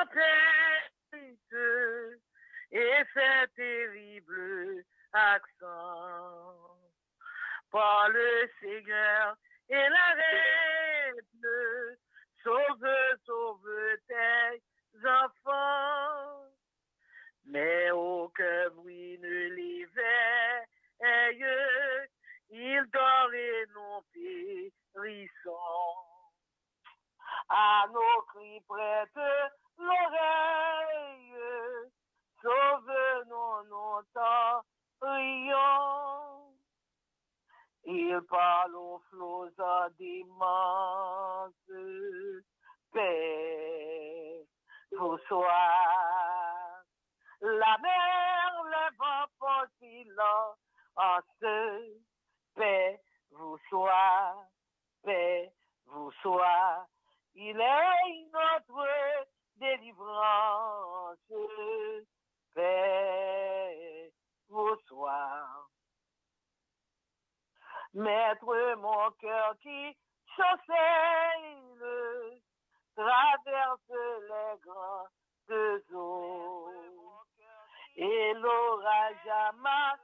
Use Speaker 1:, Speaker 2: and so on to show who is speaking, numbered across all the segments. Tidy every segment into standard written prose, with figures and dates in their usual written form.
Speaker 1: tête et ses terribles accents. Par le Seigneur et la reine, sauve, sauve tes enfants. Mais aucun bruit ne l'éveille, il dort et non périssant. À nos cris prête l'oreille, sauve-nous, nous t'en prions. Il parle aux flots d'immense paix, vous soir. La mer, les vents font silence, paix, vous soir, paix, vous soir. Il est notre délivrance, paix, vous soir. Maître, mon cœur qui chancelle, traverse les grandes eaux. Et l'orage amasse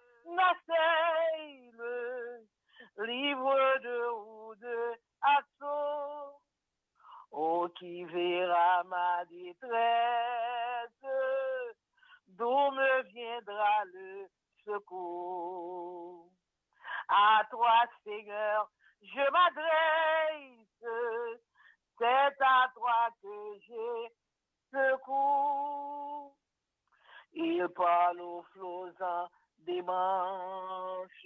Speaker 1: nacelle, livre de rudes assauts. Oh, qui verra ma détresse, d'où me viendra le secours? À toi, Seigneur, je m'adresse, c'est à toi que j'ai secours. Il parle aux flots des manches,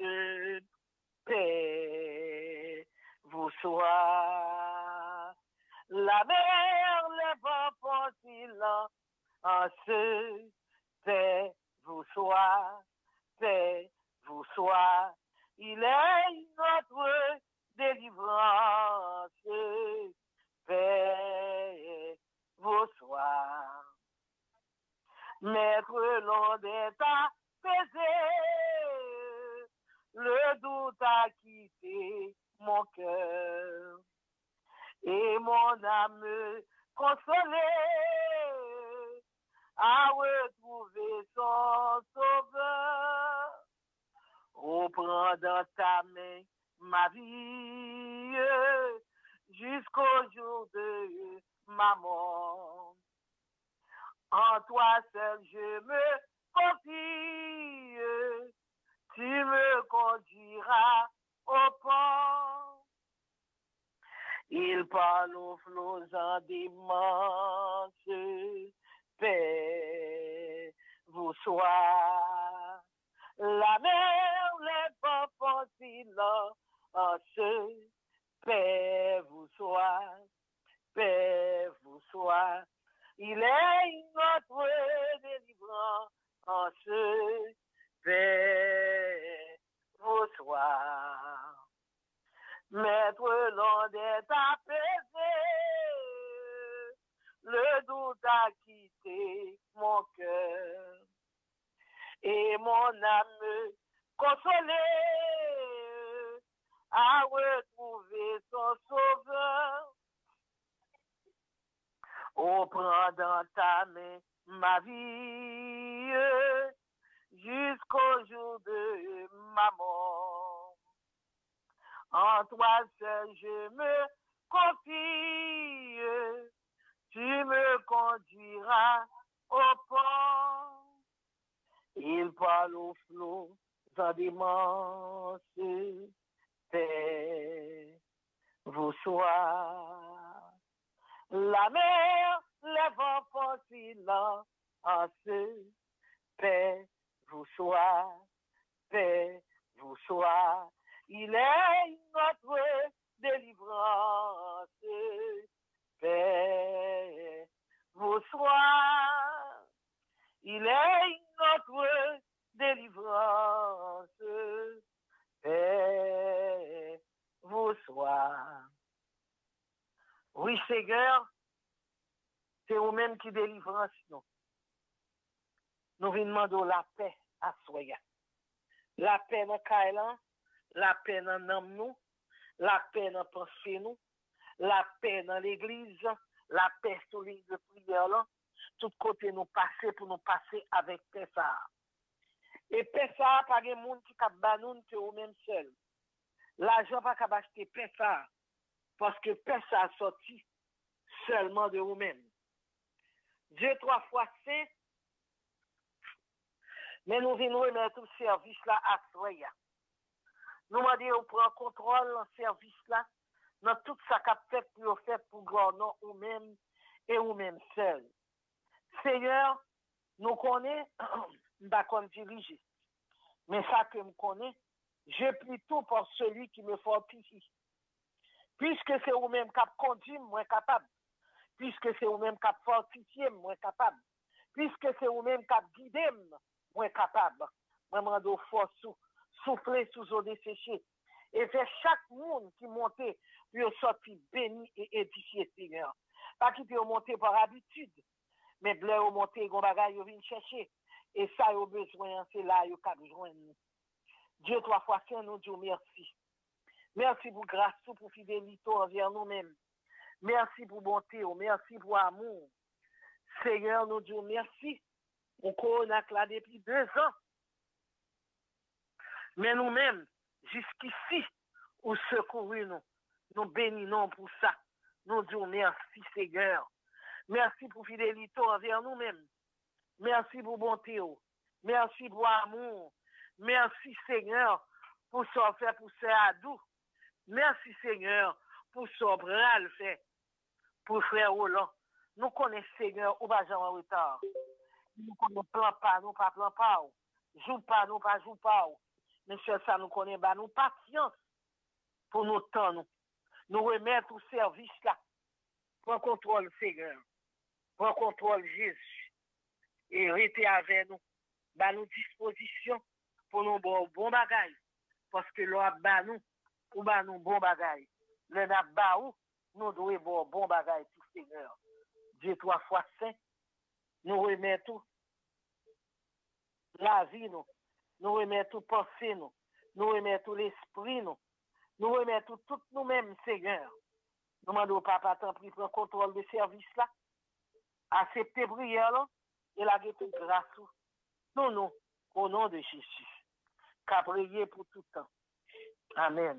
Speaker 1: paix, vous soir. La mer, les vents font silence, paix, vous soir, paix, vous soir. Il est notre délivrance, paix, vous soir. Maître, l'onde est apaisée, le doute a quitté mon cœur et mon âme consolée a retrouvé son sauveur. Reprends dans ta main ma vie jusqu'au jour de ma mort. En toi seul je me confie, tu me conduiras au port. Il parle aux flots d'immense paix, vous soir. La mer, les vents font silence, paix, vous soir, paix, vous soir. Il est notre délivrance, paix, vous soir. Maître, l'onde est apaisée, le doute a quitté mon cœur et mon âme consolée a retrouvé son sauveur. Oh, prends dans ta main ma vie jusqu'au jour de ma mort. En toi seul je me confie, tu me conduiras au port. Il parle aux flots d'immense paix, vous soir. La mer, les vents font silence, paix, vous soir, paix, vous soir. Il est notre délivrance, paix, vous soir. Il est notre délivrance, paix, vous soir. Oui, Seigneur, c'est vous-même qui délivrance nous. Nous venons demander la paix à Soya. La paix dans Kailan, la paix dans nous, la paix dans pensée nous, la paix dans l'église, la paix sur l'île de prière là, tout côté nous passer pour nous passer avec paix ça. Et paix ça, pas de monde qui a banoun que ou même seul. L'argent pas qu'à acheter paix ça. Parce que paix ça a sorti seulement de vous-même. Dieu 3 fois saint, mais nous venons remettre tout service là à soi. Nous demandons au prend contrôle le service là, dans tout ça qu'a fait pour gouverner nous-mêmes et nous-mêmes seuls. Seigneur, nous connaissons, pas comme diriger, mais ça que nous connaissons, je prie tout pour celui qui me fortifie. Puisque c'est vous-même qui conduit, moi capable. Puisque c'est vous-même qui fortifié, moi capable. Puisque c'est vous-même qui guidé, moi capable. Moi mando force souffler sous eau desséchée. Et faire chaque monde qui monte pour sortir béni et édifié, Seigneur. Pas qui peut monter par habitude, mais bleu au monter, gon bagay yo vin chercher. Et ça yo besoin, c'est là yo cap joindre. Dieu 3 fois saint nous dit merci. Merci pour grâce, pour fidélité envers nous-mêmes. Merci pour bonté, merci pour amour. Seigneur, nous disons merci. On connaît là depuis 2 ans. Mais nous-mêmes, jusqu'ici, nous secourons nous. Nous bénissons pour ça. Nous disons merci, Seigneur. Merci pour fidélité envers nous-mêmes. Merci pour bonté. Merci pour amour. Merci, Seigneur, pour ce faire pour ce adou. Merci, Seigneur, pour ce bras le fait. Pour frère Roland. Nous connaissons, Seigneur, ou pas en retard. Nous connaissons plan pas, nous pas plan pas. Joue pas, nous pas joue pas. Mais c'est ça, nous connaissons, bah, nous patience pour nous temps. Nous remettre au service là. Prends contrôle, Seigneur. Prends contrôle, Jésus. Et restez avec nous. Bah, nous disposition pour nous bon bagage. Parce que l'on a nous, ou bah nous bon bagage. Le n'a ba ou, nous devons bon bagage tout, Seigneur. Dieu 3 fois saint. Nous remettons la vie, nous remettons pensée, nous remettons l'esprit, nous remettons tout nous-mêmes, Seigneur. Nous demandons au Papa, tant pis, prendre contrôle de service là, accepter prière là, et la toute grâce. Nous, au nom de Jésus, qu'à prier pour tout temps. Amen.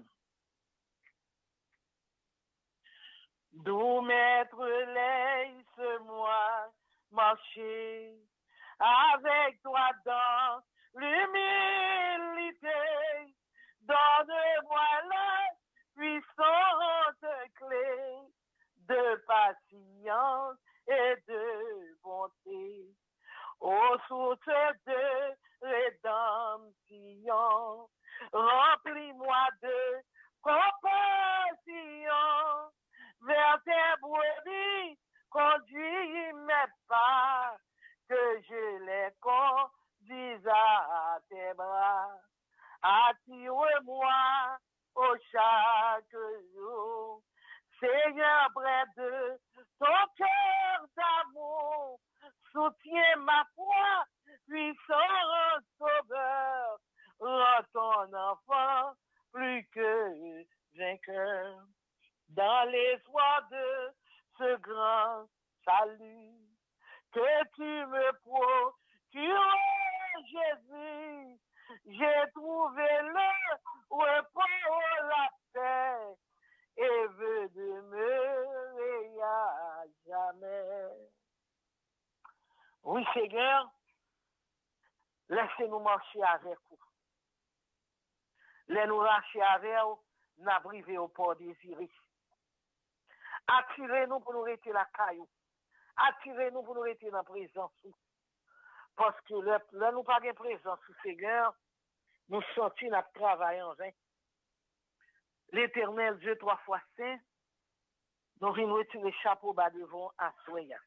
Speaker 1: D'où maître laisse-moi marcher avec toi dans l'humilité. Donne-moi la puissante clé de patience et de bonté. Ô source de rédemption, remplis-moi de compassion vers tes brebis, conduis mes pas, que je les conduise à tes bras. Attire-moi au chaque jour, Seigneur, près de ton cœur d'amour, soutiens ma foi, puissant sauveur, rends ton enfant plus que vainqueur. Dans l'espoir de ce grand salut que tu me procures, Jésus, j'ai trouvé le repos, la paix, et veux demeurer à jamais. Oui, Seigneur, laissez-nous marcher avec vous. Laissez-nous marcher avec vous, nous privé au port désiré. Attirez-nous pour nous rester la caillou. Attirez-nous pour nous rester dans la présence. Parce que là, nous pas de présence, Seigneur, nous sortis notre travail en vain. L'Éternel Dieu 3 fois saint, nous venons retirer le chapeau bas devant à Soya.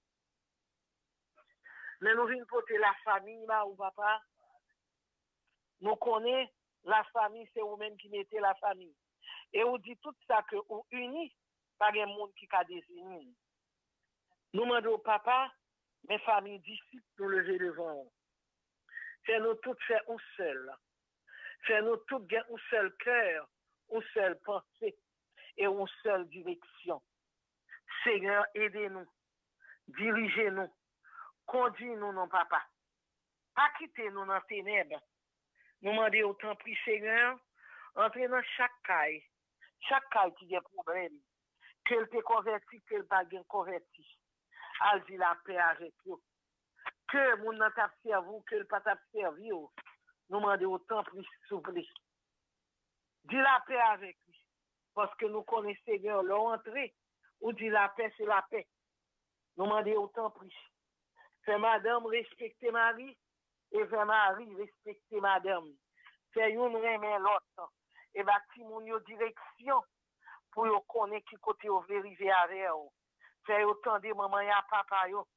Speaker 1: Mais nous venons porter la famille, là, ou papa. Nous connaissons la famille, c'est vous-même qui mettez la famille. Et on dit tout ça que vous unis, pas de monde qui a désigné. Nous demandons au papa, mes familles disciples, nous lever devant eux. Fais-nous toutes faire un seul. Fais-nous toutes gagner un seul cœur, une seule pensée et une seule direction. Seigneur, aidez-nous, dirigez-nous, conduis-nous, non, papa. Pas quitter nous dans les ténèbres. Nous demandons autant prix, Seigneur, entrer dans chaque caille qui a problème, qu'elle te converti, qu'elle pas converti. Elle dit la paix avec vous. Que mon n'a pas servi, qu'elle pas t'a servi. Nous demandons autant prix, s'il vous plaît. Dis la paix avec lui. Parce que nous connaissons Seigneur, l'entrée, ou dit la paix, c'est la paix. Nous demandons autant prix. Fais madame respecter Marie, et fais Marie respecter madame. Fais une remet l'autre. Et bâti mon direction pour yo connaître qui côté au vérifier avec eux. Fais autant de maman et papa yo.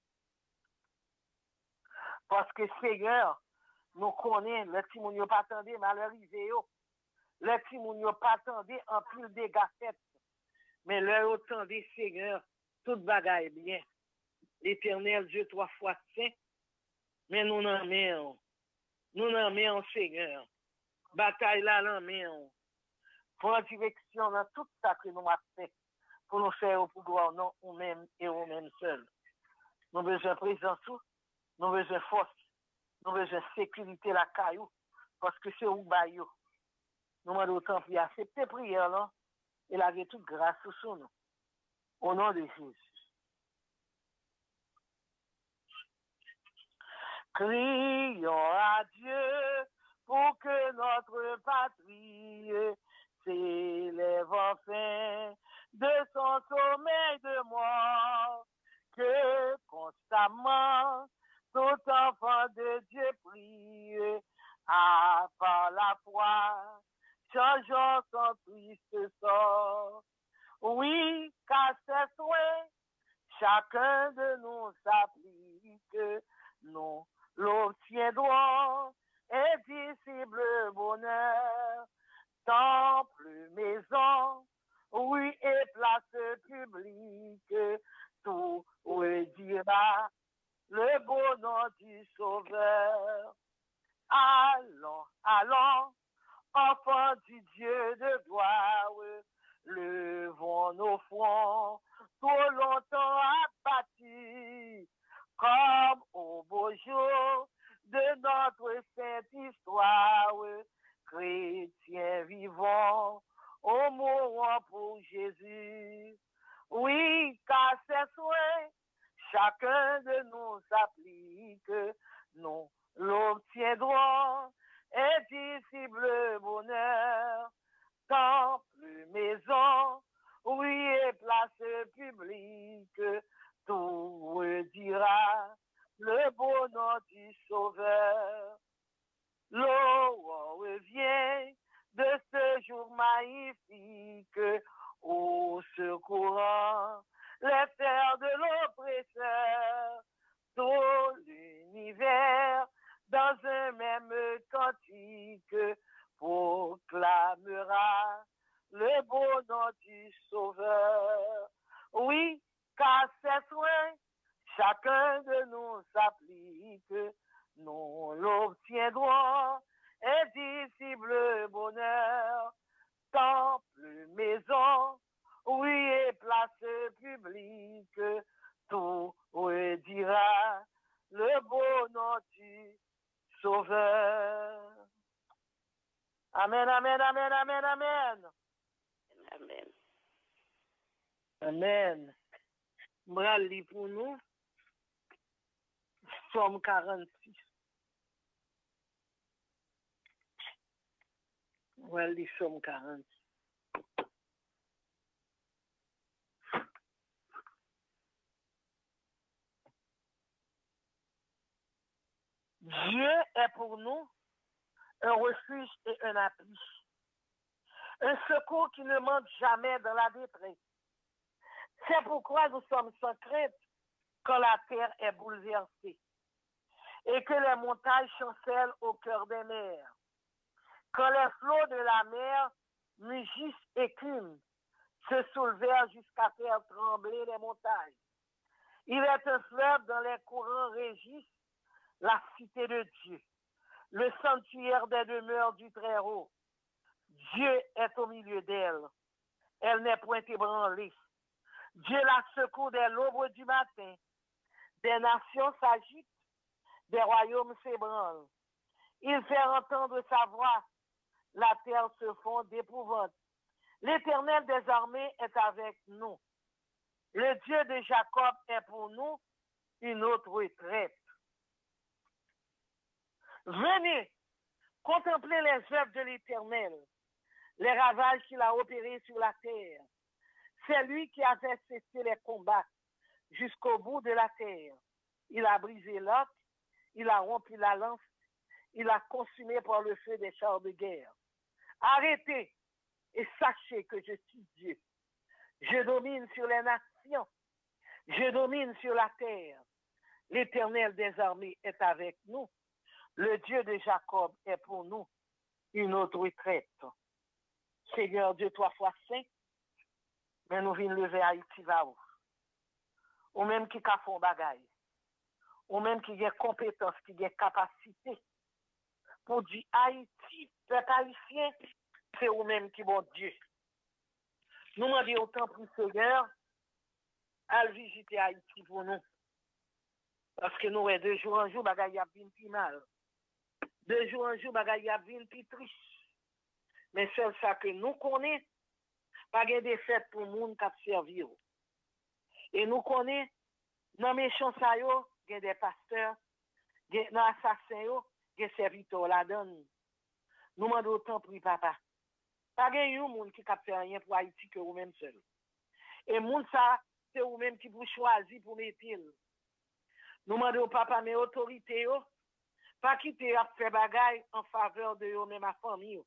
Speaker 1: Parce que Seigneur, nous connaissons, le petit moun yo pas attendé mal arrivé yo. Le petit moun yo pas attendé en plus de gâtettes. Mais le autant des Seigneur, toute bagaille bien. L'Éternel Dieu 3 fois saint. Mais nous n'en mettons. Nous n'en mettons, Seigneur. Bataille là, n'en mettons. Prends direction dans tout ça que nous avons fait. Pour nous faire au pouvoir, non, nous-mêmes et nous-mêmes seuls. Nous avons besoin de présence, nous avons besoin de force, nous avons besoin de sécurité la caillou. Parce que c'est où baillot. Nous avons autant pour accepter prière là. Et la vie toute grâce sur nous. Au nom de Jésus. Crions à Dieu pour que notre patrie s'élève enfin de son sommeil de mort, que constamment tout enfant de Dieu prie, par la foi, changeons son triste sort. Oui, qu'à ses souhaits, chacun de nous s'applique, nous l'obtiendrons, indicible bonheur, temple, maison, oui, et place publique, tout redira le beau nom du Sauveur. Allons, allons, enfants du Dieu de gloire, levons nos fronts, trop longtemps abattus, comme au beau jour de notre sainte histoire, chrétiens vivants, au mourant pour Jésus. Oui, car c'est souhait, chacun de nous s'applique, nous l'obtiendrons, indicible bonheur, temple, maison, oui, et place publique, tout redira le beau nom du Sauveur. L'eau revient de ce jour magnifique, au secourant les frères de l'oppresseur, tout l'univers dans un même cantique proclamera le beau nom du Sauveur. Oui, car c'est souhait, chacun de nous s'applique, nous l'obtiendrons, indicible bonheur, temple, maison, oui, et place publique, tout redira le beau nom du Sauveur. Amen, amen, amen, amen, amen.
Speaker 2: Amen.
Speaker 1: Amen. M'bral li pour nous. Somme 46. M'bral li Somme 46. Dieu est pour nous un refuge et un appui. Un secours qui ne manque jamais dans la détresse. C'est pourquoi nous sommes sans crainte quand la terre est bouleversée et que les montagnes chancellent au cœur des mers. Quand les flots de la mer mugissent et cument, se soulevèrent jusqu'à faire trembler les montagnes. Il est un fleuve dont les courants régissent la cité de Dieu, le sanctuaire des demeures du Très-Haut. Dieu est au milieu d'elle. Elle n'est point ébranlée. Dieu la secoue dès l'aube du matin. Des nations s'agitent, des royaumes s'ébranlent. Il fait entendre sa voix, la terre se fond d'épouvante. L'Éternel des armées est avec nous. Le Dieu de Jacob est pour nous une autre retraite. Venez contempler les œuvres de l'Éternel, les ravages qu'il a opérés sur la terre. C'est lui qui a fait cesser les combats jusqu'au bout de la terre. Il a brisé l'arc, il a rompu la lance, il a consumé par le feu des chars de guerre. Arrêtez et sachez que je suis Dieu. Je domine sur les nations, je domine sur la terre. L'Éternel des armées est avec nous. Le Dieu de Jacob est pour nous une autre retraite. Seigneur Dieu, 3 fois saint, mais nous venons lever Haïti va où? Ou même qui a fait bagaille, ou même qui a compétence, qui a capacité pour dire Haïti, peuple haïtien, c'est ou même qui bon Dieu. Nous demandons autant pour Seigneur à visiter Haïti pour nous. Parce que nous, de jour en jour, bagaille a bien plus mal. De jour en jour, bagaille a bien plus triste. Mais c'est ça que nous connaissons, pas de fêtes pour le monde qui a servi. Et nous connaissons, dans les méchants, il y a des pasteurs, dans les assassins, il y a des serviteurs là-dedans. Nous demandons autant pour papa. Pas de monde qui ne fait rien pour Haïti que vous-même seul. Et monde ça, c'est vous-même qui vous choisissez pour mettre. Nous demandons au papa, mes autorités, pas quitter à faire bagaille en faveur de eux, même à famille.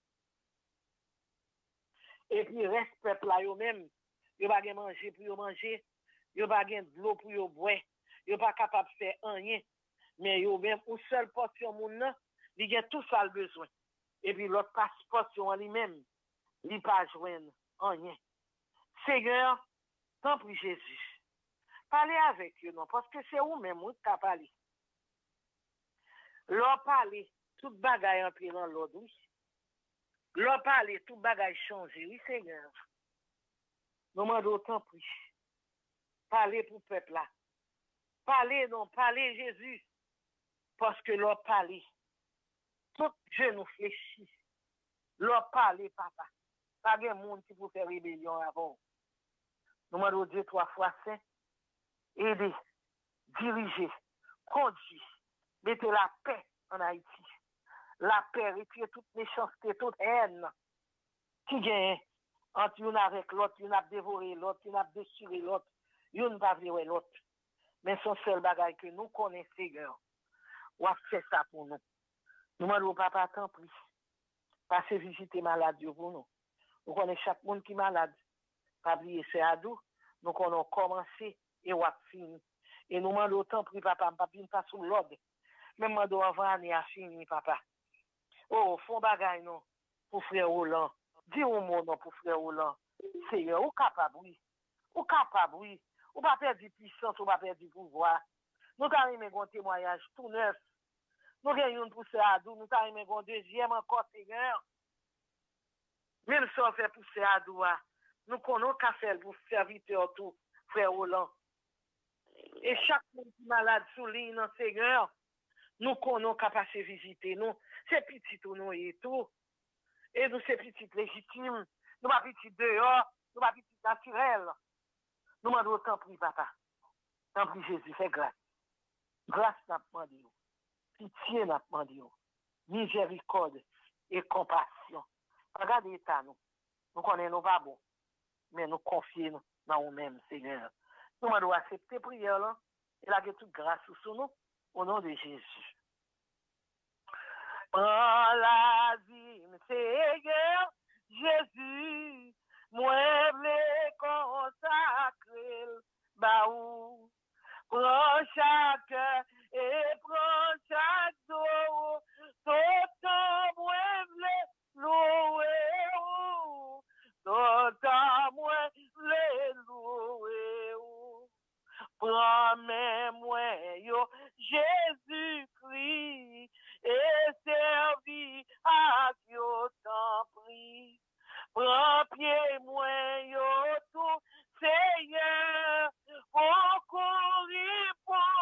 Speaker 1: Et puis, respect là, eux-mêmes, ils n'ont pas manger pour manger, ils n'ont pas de l'eau pour boire, ils n'ont pas capable de faire rien. Mais eux-mêmes, une seule portion, ils ont tout ça le besoin. Et puis, l'autre portion en lui-même, il n'a pas joindre rien. Seigneur, tant pis Jésus, parlez avec eux, non, parce que c'est vous-même qui avez parlé. Leur parler, tout bagaille en dans l'ordre, oui. Leur parler, tout bagaille changer, oui, Seigneur. Nous demandons autant pris. Parlez pour le peuple là. Parlez, non, parlez Jésus. Parce que leur parler, tout genou fléchit. Leur parler, papa. Pas de monde qui peut faire rébellion avant. Nous demandons Dieu 3 fois saint. Aider, diriger, conduire, mettez la paix en Haïti. La paix, retirer toute méchanceté, toute haine qui gagne entre une avec l'autre, une a dévoré l'autre, une a déchiré l'autre, une va vivre l'autre. Mais son seul bagage que nous connaissons, Seigneur, ou a fait ça pour nous. Nous demandons au papa, tant pis, passez visiter malade pour nous. Nous connaissons chaque monde qui est malade. Pas oublier, c'est à nous. Nous avons commencé et on a fini. Et nous demandons autant pour papa, papa, pas sous l'ordre. Même nous avant l'année à fini, papa. Oh, fond bagaille, non, pour frère Roland. Dis au mot, non, pour frère Roland. Seigneur, ou capable, oui. Ou capable, oui. Ou pas perdre du puissance, ou pas perdre du pouvoir. Nous avons un témoignage tout neuf. Nous avons poussé à nous, nous avons un deuxième encore, Seigneur. Même si on fait pousser à nous, nous connaissons qu'à faire pour serviteur tout, frère Roland. Et chaque monde qui est malade sous ligne, Seigneur, nous connaissons qu'à passer visiter nous. C'est petit tout nous et tout. Et nous, c'est petit légitime. Nous pas petit dehors, nous pas petit naturel. Nous demandons autant pour papa. Tant pis Jésus, fais grâce. Grâce n'a pas demandé. Pitié n'a pas demandé. Miséricorde et compassion. Regardez l'état nous. Nous connaissons pas bon. Mais nous confions dans nous-mêmes, Seigneur. Nous devons accepter prière là. Et là, toute grâce sur nous. Au nom de Jésus. Prends la vie, Seigneur Jésus. Moi, je consacrer baou. Prends chaque et prends chaque dos. Tout moi, je louer. Tout moi, je louer. Prends-moi, yo, Jésus-Christ, et servi à yo t'en prie. Prends pied, moi, yo, tout, Seigneur, pour courir pour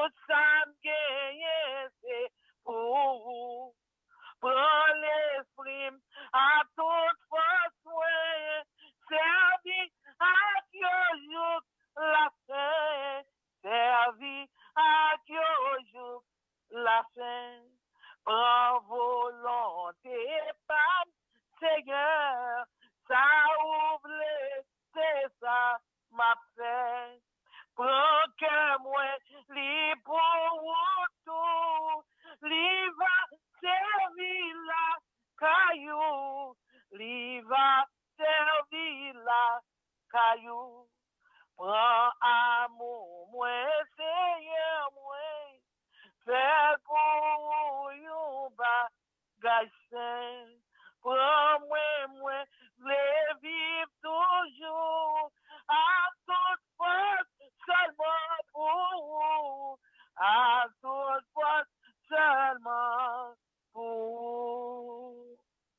Speaker 1: tout ça me gagne, c'est pour vous. Prends l'esprit à toute force, servi à toujours la fin, servi à toujours la fin. Prends volonté, Pam, Seigneur, ça ouvre, c'est ça, ma paix. Prends que moi, li pour tout, li va servir la caillou, li va servir la caillou. Prends amour, moi, Seigneur, moi, fais pour yon bagage saint. Prends-moi, les vivre toujours, à toute force, seulement pour vous, à toute force, seulement pour vous.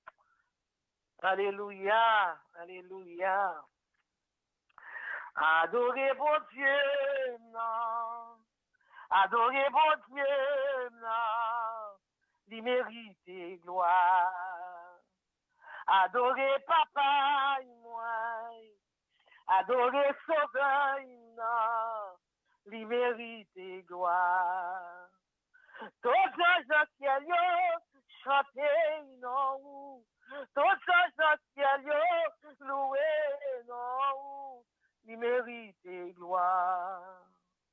Speaker 1: Alléluia, alléluia. Adorez bon Dieu, non. Adorez bon Dieu, non. Il mérite gloire. Adorez papa, moi. Adorez sauveur, non. Il mérite gloire. Tous les ciel, chantez, non. Tous les ciel, louez, non. Il mérite gloire.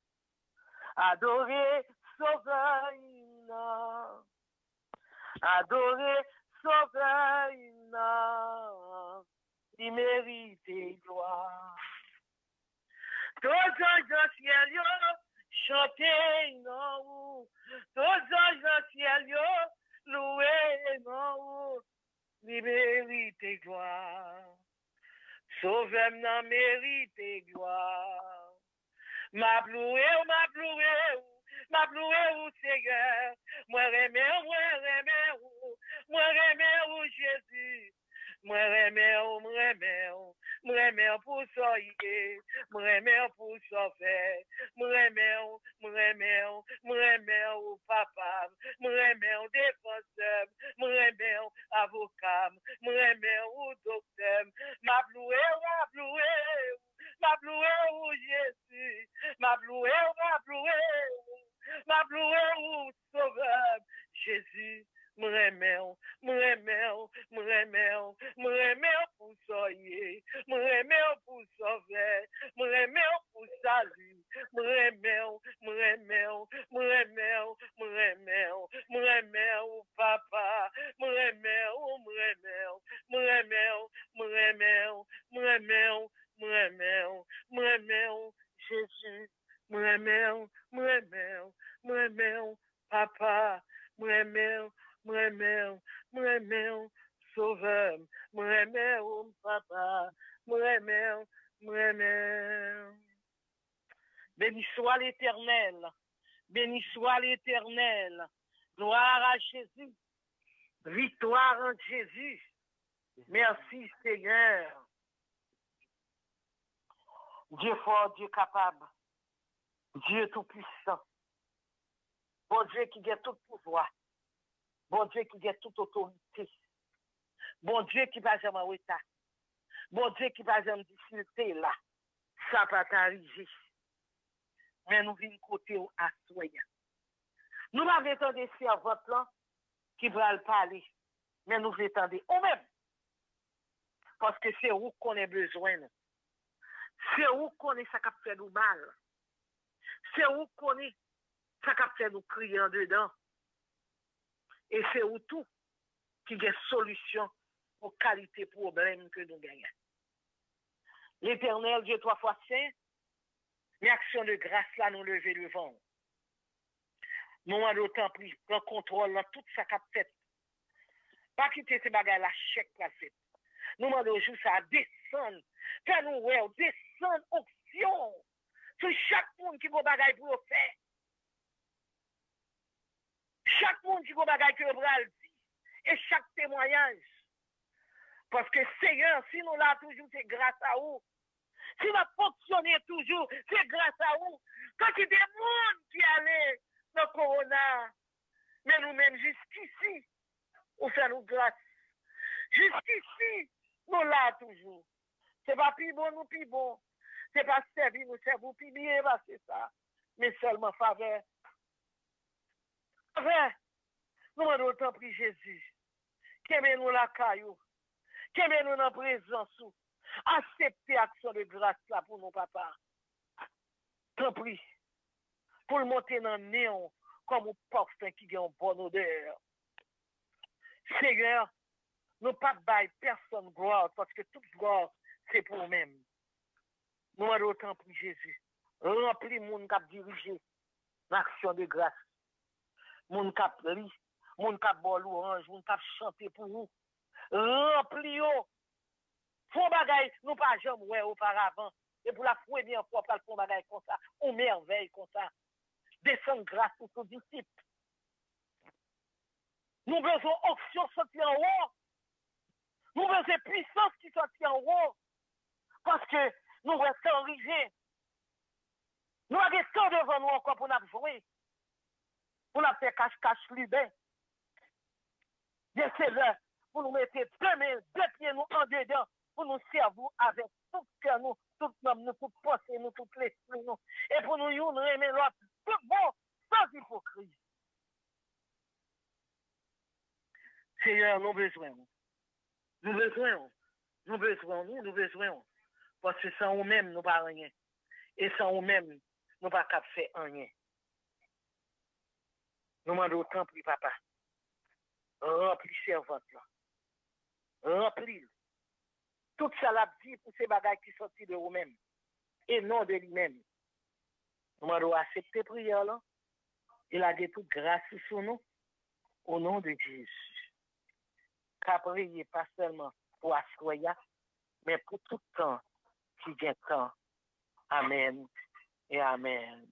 Speaker 1: Adorez sauveur, non. Adorez sauveur, non. Il mérite gloire. Tous les ciel, chantez, non. Tous les ciel, louez, non. Il mérite gloire. Sauvez-moi, mérite gloire. Ma bloué, Seigneur. Moi remets, Jésus. Moi remets pour soyer. Moi remets pour sauver. Moi remets, papa. Moi remets, défenseur. Moi remets, avocat. Moi remets, docteur. Ma bloué, Jésus. Ma bloué, sauveur. Jésus. Me remets pour soyer, me remets pour sauver, me remets pour salut, me remets, papa, me remets, Jésus, me remets, papa, me remets, sauveur, me remets, papa, me remets. Béni soit l'Éternel, béni soit l'Éternel, gloire à Jésus, victoire en Jésus, merci Seigneur. Dieu fort, Dieu capable, Dieu tout-puissant, bon Dieu qui a tout pouvoir, bon Dieu qui a toute autorité, bon Dieu qui va jamais en état, bon Dieu qui va jamais difficulté là, ça va t'arriver. Mais nous venons côté à soyez. Nous n'avons pas des servantes là qui veulent parler, mais nous attendons au même. Parce que c'est où qu'on a besoin. C'est où qu'on est ça qui fait nous mal. C'est où qu'on est ça qui fait nous crier en dedans. Et c'est où tout qui a solution aux qualités problèmes que nous gagnons. L'Éternel, Dieu trois fois saint, mais action de grâce là, nous lever le vent. Nous d'autant plus prendre contrôle dans tout ça qu'a fait. Pas quitter ces bagages là, chèque placé. Nous demandons aujourd'hui ça descendre. Faire nous descendre option sur chaque monde qui a bagaille pour faire. Chaque monde qui a bagaille que le bras dit. Et chaque témoignage. Parce que Seigneur, si nous là toujours, c'est grâce à vous. Si nous fonctionnons toujours, c'est grâce à vous. Quand il y a des gens qui allaient dans le corona, mais nous-mêmes, jusqu'ici, on fait nous grâce. Jusqu'ici, nous là toujours. C'est pas plus bon, nous plus bon. C'est pas servir, nous servons plus bien, c'est ça. Mais seulement faveur. Faveur. Nous demandons autant pris Jésus. Qu'aimez-nous la caillou. Qu'aimez-nous dans la présence. Acceptez l'action de grâce là pour nos papas. Tant pis. Pour le monter dans le néon comme un parfum qui a une bonne odeur. Seigneur, nous pas bail personne gloire parce que toute gloire, c'est pour nous-mêmes. Nous demandons autant pour Jésus. Remplis le monde qui a dirigé l'action de grâce. Moun kap li, moun kap bon louange, moun kap chanter pour vous. Remplis-yo. Font bagay, nous pas jamais ouais auparavant. Et pour la première fois, pas le font bagay comme ça, on merveille comme ça. Descendre grâce aux nos disciples. Nous besoin option sortir en haut. Nous besoin puissance qui sortit en haut. Parce que nous restons rigés. Nous avons des temps devant nous encore pour nous jouer. Pour nous faire cache-cache libre. Des là pour nous mettre deux pieds nous en dedans, pour nous servir avec tout cœur, nous, toute l'homme, nous, toute pensée, nous, tout l'esprit, nous. Et pour nous aimer l'autre, tout bon, sans hypocrisie. Seigneur, nous besoin. Nous besoin. Nous besoin, nous besoin. Parce que sans nous-mêmes, nous pas rien. Et sans nous-mêmes, nous pas capable de faire rien. Nous demandons autant pour papa. Remplis servante là. Remplis. Tout ça l'a dit pour ces bagages qui sont sortis de vous-même. Et non de lui-même. Nous demandons accepter prière là. Il a dit toute grâce sur nous. Au nom de Jésus. Qu'à prier pas seulement pour Assoya, mais pour tout temps qui vient temps. Amen et Amen.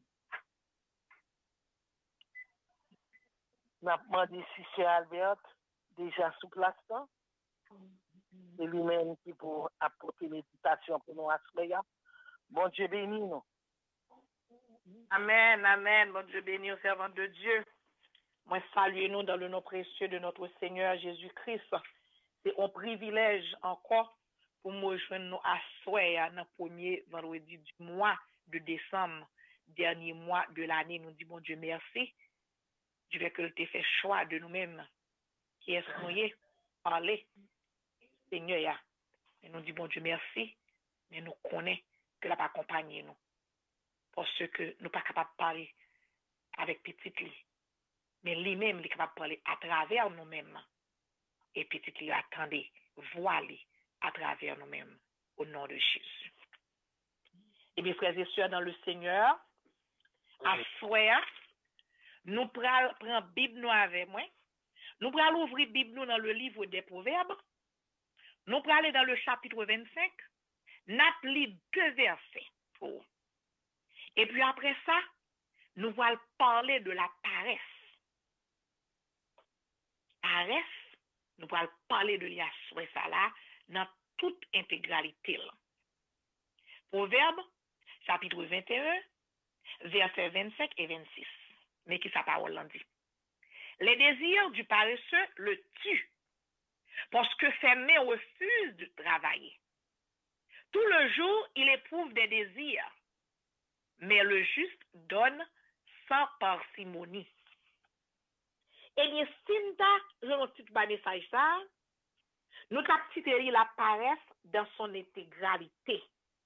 Speaker 1: N'a demandé si c'est Albert déjà sous place là. C'est lui-même qui pour apporter méditation pour nous Assoya. Bon Dieu béni nous.
Speaker 2: Amen, amen. Bon Dieu béni aux servants de Dieu. Moi, saluez-nous dans le nom précieux de notre Seigneur Jésus-Christ. C'est un privilège encore pour nous rejoindre nous à soir dans le premier vendredi du mois de décembre, dernier mois de l'année. Nous disons, bon Dieu, merci. Dieu fait que tu fait choix de nous-mêmes. Qui est-ce nous parler, Seigneur. Et nous disons, bon Dieu, merci. Mais nous connaissons que la pas accompagné nous. Parce que nous ne sommes pas capables de parler avec petit lit. Mais lui-même, il est capable de parler à travers nous-mêmes. Et petit lit, attendez, voilé à travers nous-mêmes. Au nom de Jésus. Et bien, frères et sœurs, dans le Seigneur, à soir, nous prenons la Bible nous avec moi. Nous prenons ouvrir la Bible nous dans le livre des Proverbes. Nous prenons aller dans le chapitre 25. Nous lisons 2 versets. Et puis après ça, nous allons parler de la paresse. Paresse, nous allons parler de ça là dans toute intégralité. Là. Proverbe, chapitre 21, versets 25 et 26. Mais qui sa parole en dit? Les désirs du paresseux le tuent, parce que ses mains refusent de travailler. Tout le jour, il éprouve des désirs, mais le juste donne sans parcimonie. Eh bien, si nous avons un petit message ça, nous avons titulé la paresse dans son intégralité.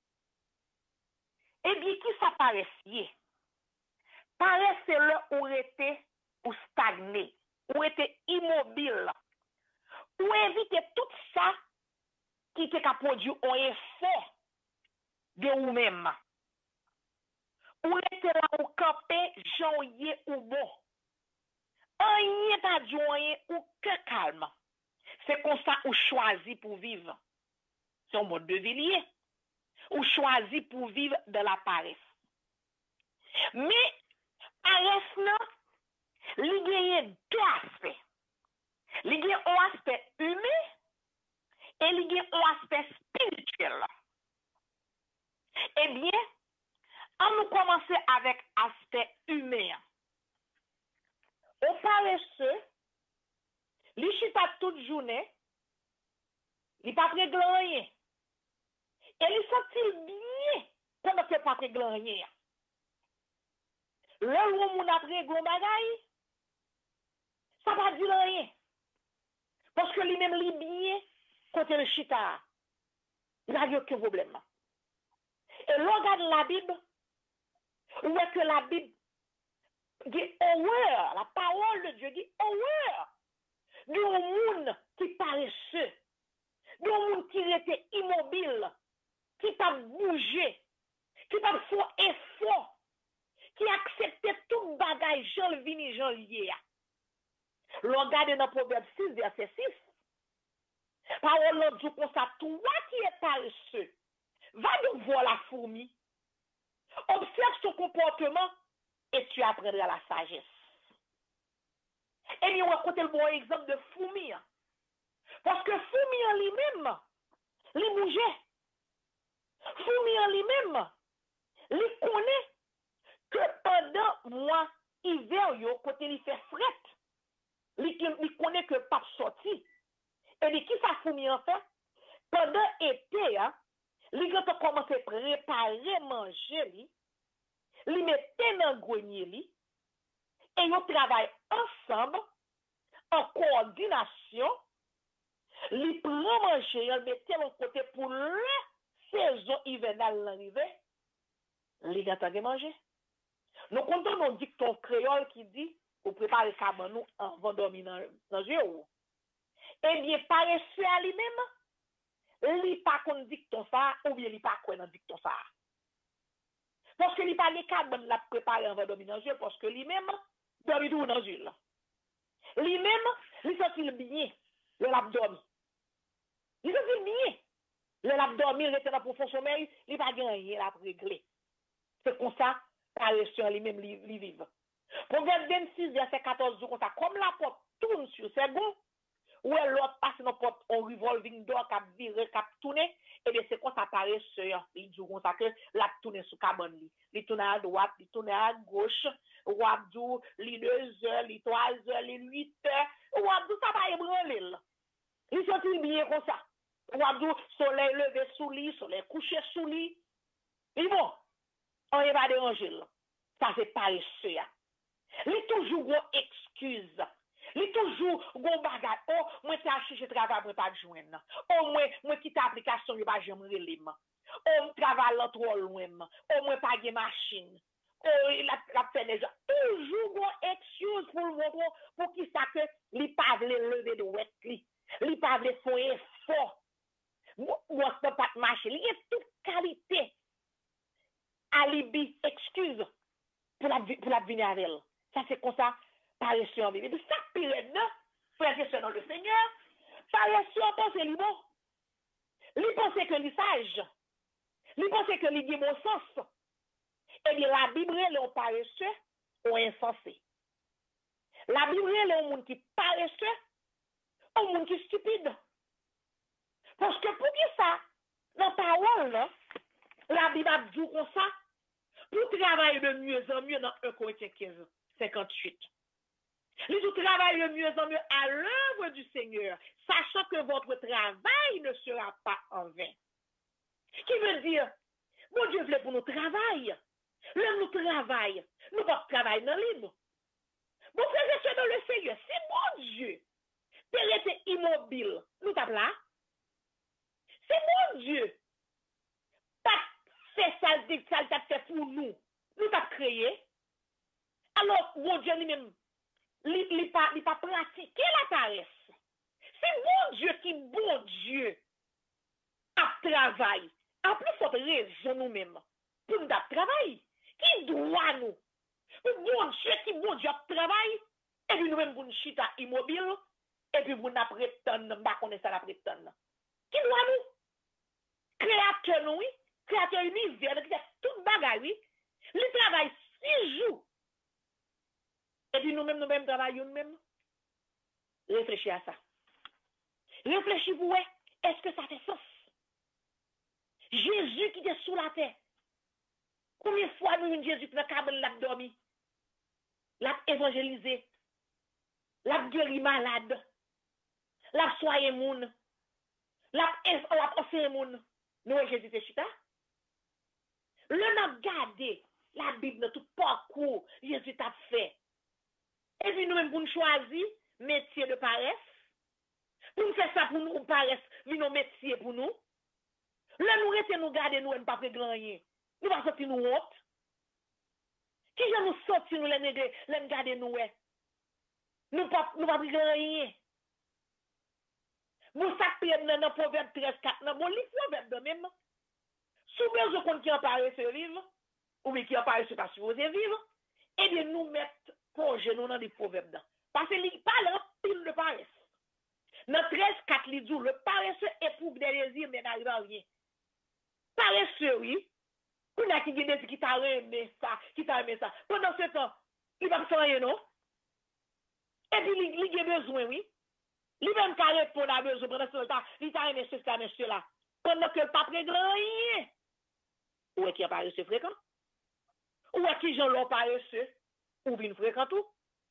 Speaker 2: Eh bien, qui ça paresse? Paresse, c'est là où était ou stagné, ou était immobile, ou éviter tout ça qui était qu'à produire un effet de vous-même. Ou était là ou campé, joyeux ou bon. Rien pas joyeux ou que calme. C'est comme ça ou choisi pour vivre. C'est un mode de vie lié. Ou choisi pour vivre de la paresse. Mais, paresse là, il y a 2 aspects. Il y a un aspect humain et il y a un aspect spirituel. Eh bien, On nous commencer avec aspect humain. Au paresseux, li chita toute journée, il pas près rien. Et il sent bien pendant que pas près rien. Le où mon après gros bagaille, ça va dire rien. Parce que lui-même li bien côté le chita. Il n'y a aucun problème. Et l'on regarde la Bible, où est que la Bible dit horreur, la parole de Dieu dit horreur de monde qui paresseux, de monde qui était immobile, qui pas bougé, qui pas fait effort, qui acceptait tout bagage, Jean le vini, Jean lié. L'on regarde dans Proverbe 6, verset 6. Parole dit comme ça, toi qui es paresseux, va donc voir la fourmi, observe son comportement et tu apprendras la sagesse. Et nous on côté le bon exemple de fourmi. Parce que fourmi en lui-même, il bougeait. Fourmi en lui-même, il connaît que pendant mois hiver, côté il fait fret, il connaît que pas sorti. Et de qui ça fourmi en fait? Pendant l'été, il a commencé à préparer manger, il mettait dans le grenier, et ils travaillent ensemble, en coordination, ils prennent manger, ils mettent de côté pour la saison hivernale l'arrivée, ils attendent manger. Nous comptons nos dictons créoles qui dit, vous préparez ça pour nous avant de dormir dans le jeu. Eh bien, paresseux à lui-même, il n'est pas qu'on dicton ça, ou bien il n'est pas qu'on dicton ça. Parce que il n'est pas les cas de la préparer avant de dormir dans le jeu, parce que lui-même, dormit tout dans le jeu. Lui-même, il sent bien, le lap dormi. Il sent bien, le lap dormi, il était dans le profond sommeil, il n'a pas gagné, il a réglé. C'est comme ça, paresseux lui-même, il vive. Proverbe 26, verset 14, comme ça, comme la porte tourne sur ses gonds, ou l'autre passe dans porte on revolving door cap virer cap tourner et bien c'est quoi ça paresseux il dit comme ça que la tourner sur cabane li tourner à droite li tourner à gauche ou abdou li 2 heures li 3 heures li 8 heures ou abdou ça va ébranler il sentit bien comme ça ou abdou soleil levé sous lui soleil couché sous lui et bon on est pas déranger ça c'est paresseux il toujours une excuse. Il toujours gon bagay. Oh, moi t'ai cherché travail pour pas joindre. Oh, moi quitte application yo pas jamais relem. Oh, travail là trop loin. Oh, moi pas de machine. Oh, la fait déjà toujours gon excuse pour qui ça que li pas vle lever de wet li. Li pas vle faire effort. Moi ça pas marcher. Il y a toute qualité. Alibi, excuse pour la venir avec elle. Ça c'est comme ça. Paresseux en vie. De chaque période, frère et sœur dans le Seigneur, paresseux en pense qu'il bon. Il pense que il sage. Il pense que il a bon sens. Eh bien, la Bible, elle est paresseux ou insensé. La Bible, elle est un monde qui paresseux, un monde qui stupide. Parce que pour qui ça, dans la parole, la Bible a dit comme ça, pour travailler de mieux en mieux dans 1 Corinthiens 15, 58. Les tout travaillent le mieux en mieux à l'œuvre du Seigneur, sachant que votre travail ne sera pas en vain. Ce qui veut dire, mon Dieu voulait pour nous travailler. Là, nous travaillons. Nous pas travailler dans le libre. Mon frère, c'est dans le Seigneur. C'est mon Dieu. T'es resté immobile. Nous t'as là. C'est mon Dieu. Pas fait ça, ça t'a fait pour nous. Nous t'as créé. Alors, mon Dieu lui-même, il pas pratiquer la paresse. C'est mon Dieu qui, bon Dieu, a travaillé. En plus, il faut raison nous-mêmes pour nous travailler. Qui doit nous? Bon Dieu a travaillé. Et puis nous-mêmes, vous nous chita immobile. Et puis vous n'avez prétendre, pas connaître ça la prétendre. Qui doit nous? Créateur nous, oui. Créateur univers, tout bagaille, oui. Il travaille 6 jours. Et puis nous-mêmes travaillons nous-mêmes. Réfléchis à ça. Réfléchis pour est-ce que ça fait sens? Jésus qui était sous la terre. Combien de fois nous, Jésus, dans la cabane, l'a dormi, l'a évangélisé, l'a guéri malade, l'a soigné moun, l'a enseigné moun. Nous, Jésus, c'est chita. Le n'a gardé la Bible dans tout parcours, Jésus t'a fait. Et puis nous-mêmes, pour nous choisir, métier de paresse, pour nous faire ça pour nous, paresse, vi nos métiers pour nous. Là, nous restons, nous garder, nous, ne pas faire grand rien. Nous pas sortir nous honte. Qui vient nous sortir, nous, les garder, nous, nous pas faire rien. Vous savez, dans le proverbe 13-4, dans mon livre, proverbe de même. Souvent, je compte qui apparaît ce livre, ou bien qui apparaît ce pas supposé vivre, et bien nous mettre projet nous dans les proverbes. Parce qu'il parle en pile de paresse. Dans 13-4, il dit, le paresseux éprouve des désirs, mais n'arrive à rien. Paresseux, oui. On a qui dit qui t'a aimé ça, qui t'a aimé ça. Pendant ce temps, il va faire rien, non? Et puis, il a besoin, oui. Lui-même qui a répondu à besoin pendant ce temps, il t'a aimé ce monsieur-là. Pendant que le pape ne grand rien. Ou est-ce qu'il y a paresseux fréquent? Ou est-ce qu'il y a l'ont paresseux? Ou bien fréquent tout?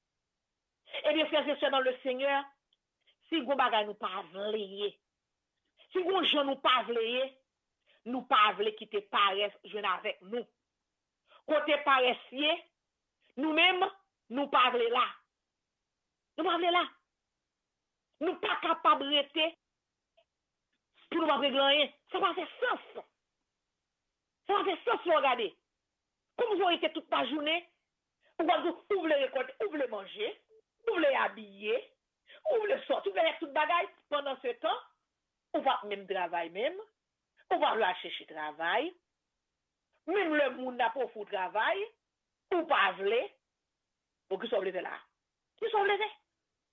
Speaker 2: Eh bien, frères et sœurs dans le Seigneur, si vous ne nous pas vleiller, si vous ne nous pas vleiller, nous pas vle quitter paresse jeune avec nous. Côté paressier, nous-mêmes, nous pas vle là. Nous pas vle là. Nous pas capables de rester pour nous pas rien. Ça va faire sens. Ça va faire sens, regardez. Comme vous avez été toute la journée, vous voulez récolter, vous voulez manger, vous voulez habiller, vous voulez sortir, vous voulez tout bagaille. Pendant ce temps, on va même travailler même. On va aller chercher travail. Même le monde n'a pas fait travail. Ou pas vle. Pour qui sauve le fait là? Qui sauve le fait?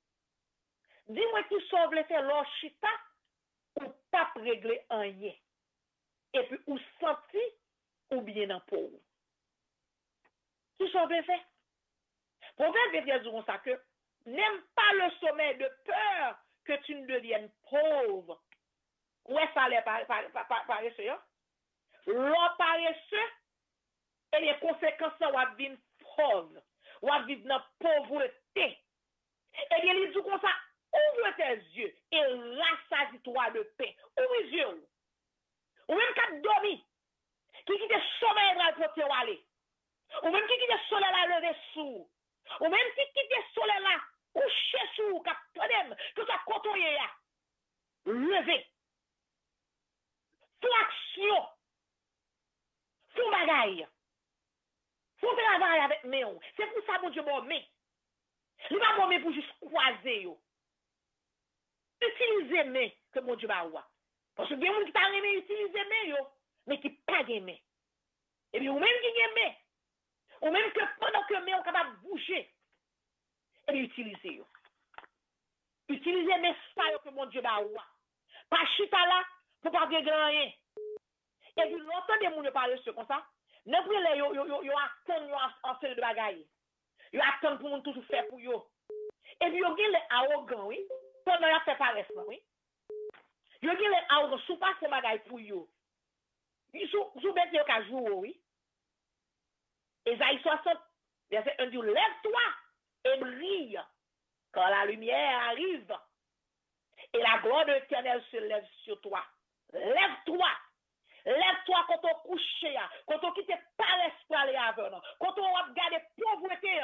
Speaker 2: Dis-moi qui sauve le fait l'orchita ou pas régler un rien. Et puis ou senti ou bien en pauvre. Qui sauve le fait? Proverbe dit comme ça que n'aime pas le sommeil de peur que tu ne deviennes pauvre. Ouais, ça allait paresseux. L'on paresseux et les conséquences on va vivre pauvre. On va vivre dans la pauvreté. Et bien, il dit comme ça, ouvre tes yeux et rassasie-toi de paix. Ouvre les yeux. Ou même quand tu dormis, qui quitte sommeil dans le côté où aller. Ou même qui quitte soleil là lever sous. Ou même qui quitte soleil là coucher sous, que ça côtoyer là. Lever. Faut action. Faut bagaille. Faut travailler avec nous. C'est pour ça, mon Dieu, bon, mais. Il va bon, pour juste croiser, yo. Utilisez mes que mon Dieu va avoir. Parce que bien, moun qui t'a aimé, utiliser mes, yo. Mais qui pas aimé. Et bien, ou même qui aimé. Ou même que pendant que mes, on capable de bouger. Et bien, utilisez, yo. Utilisez mes ça, que mon Dieu va avoir. Pas chita là, pour pas dire rien. Et puis, longtemps, des gens parlent de ce comme ça. N'importe les yo attendent en série de bagaille. Yo attendent pour nous toujours faire pour yo. Et puis, yo gen les arrogants, oui. Pendant la fait paresse, oui. Yo gen les arrogants, sous pas ces bagaille pour yo. Sous bête yo ka jouer, oui. Ésaïe 60, verset 1 dit, lève-toi et brille, quand la lumière arrive. Et la gloire de l'Éternel se lève sur toi. Lève-toi. Lève-toi quand on couche, quand on quitte paresse pour aller avec nous, quand on regarde pauvreté.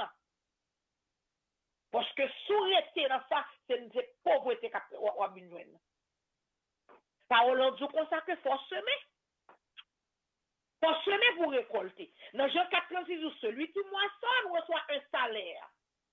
Speaker 2: Parce que soureté dans ça, c'est une pauvreté qu'on a besoin. Parole dit comme ça que faut semer. Faut semer pour récolter. Dans Jean 4,36, celui qui moissonne reçoit un salaire.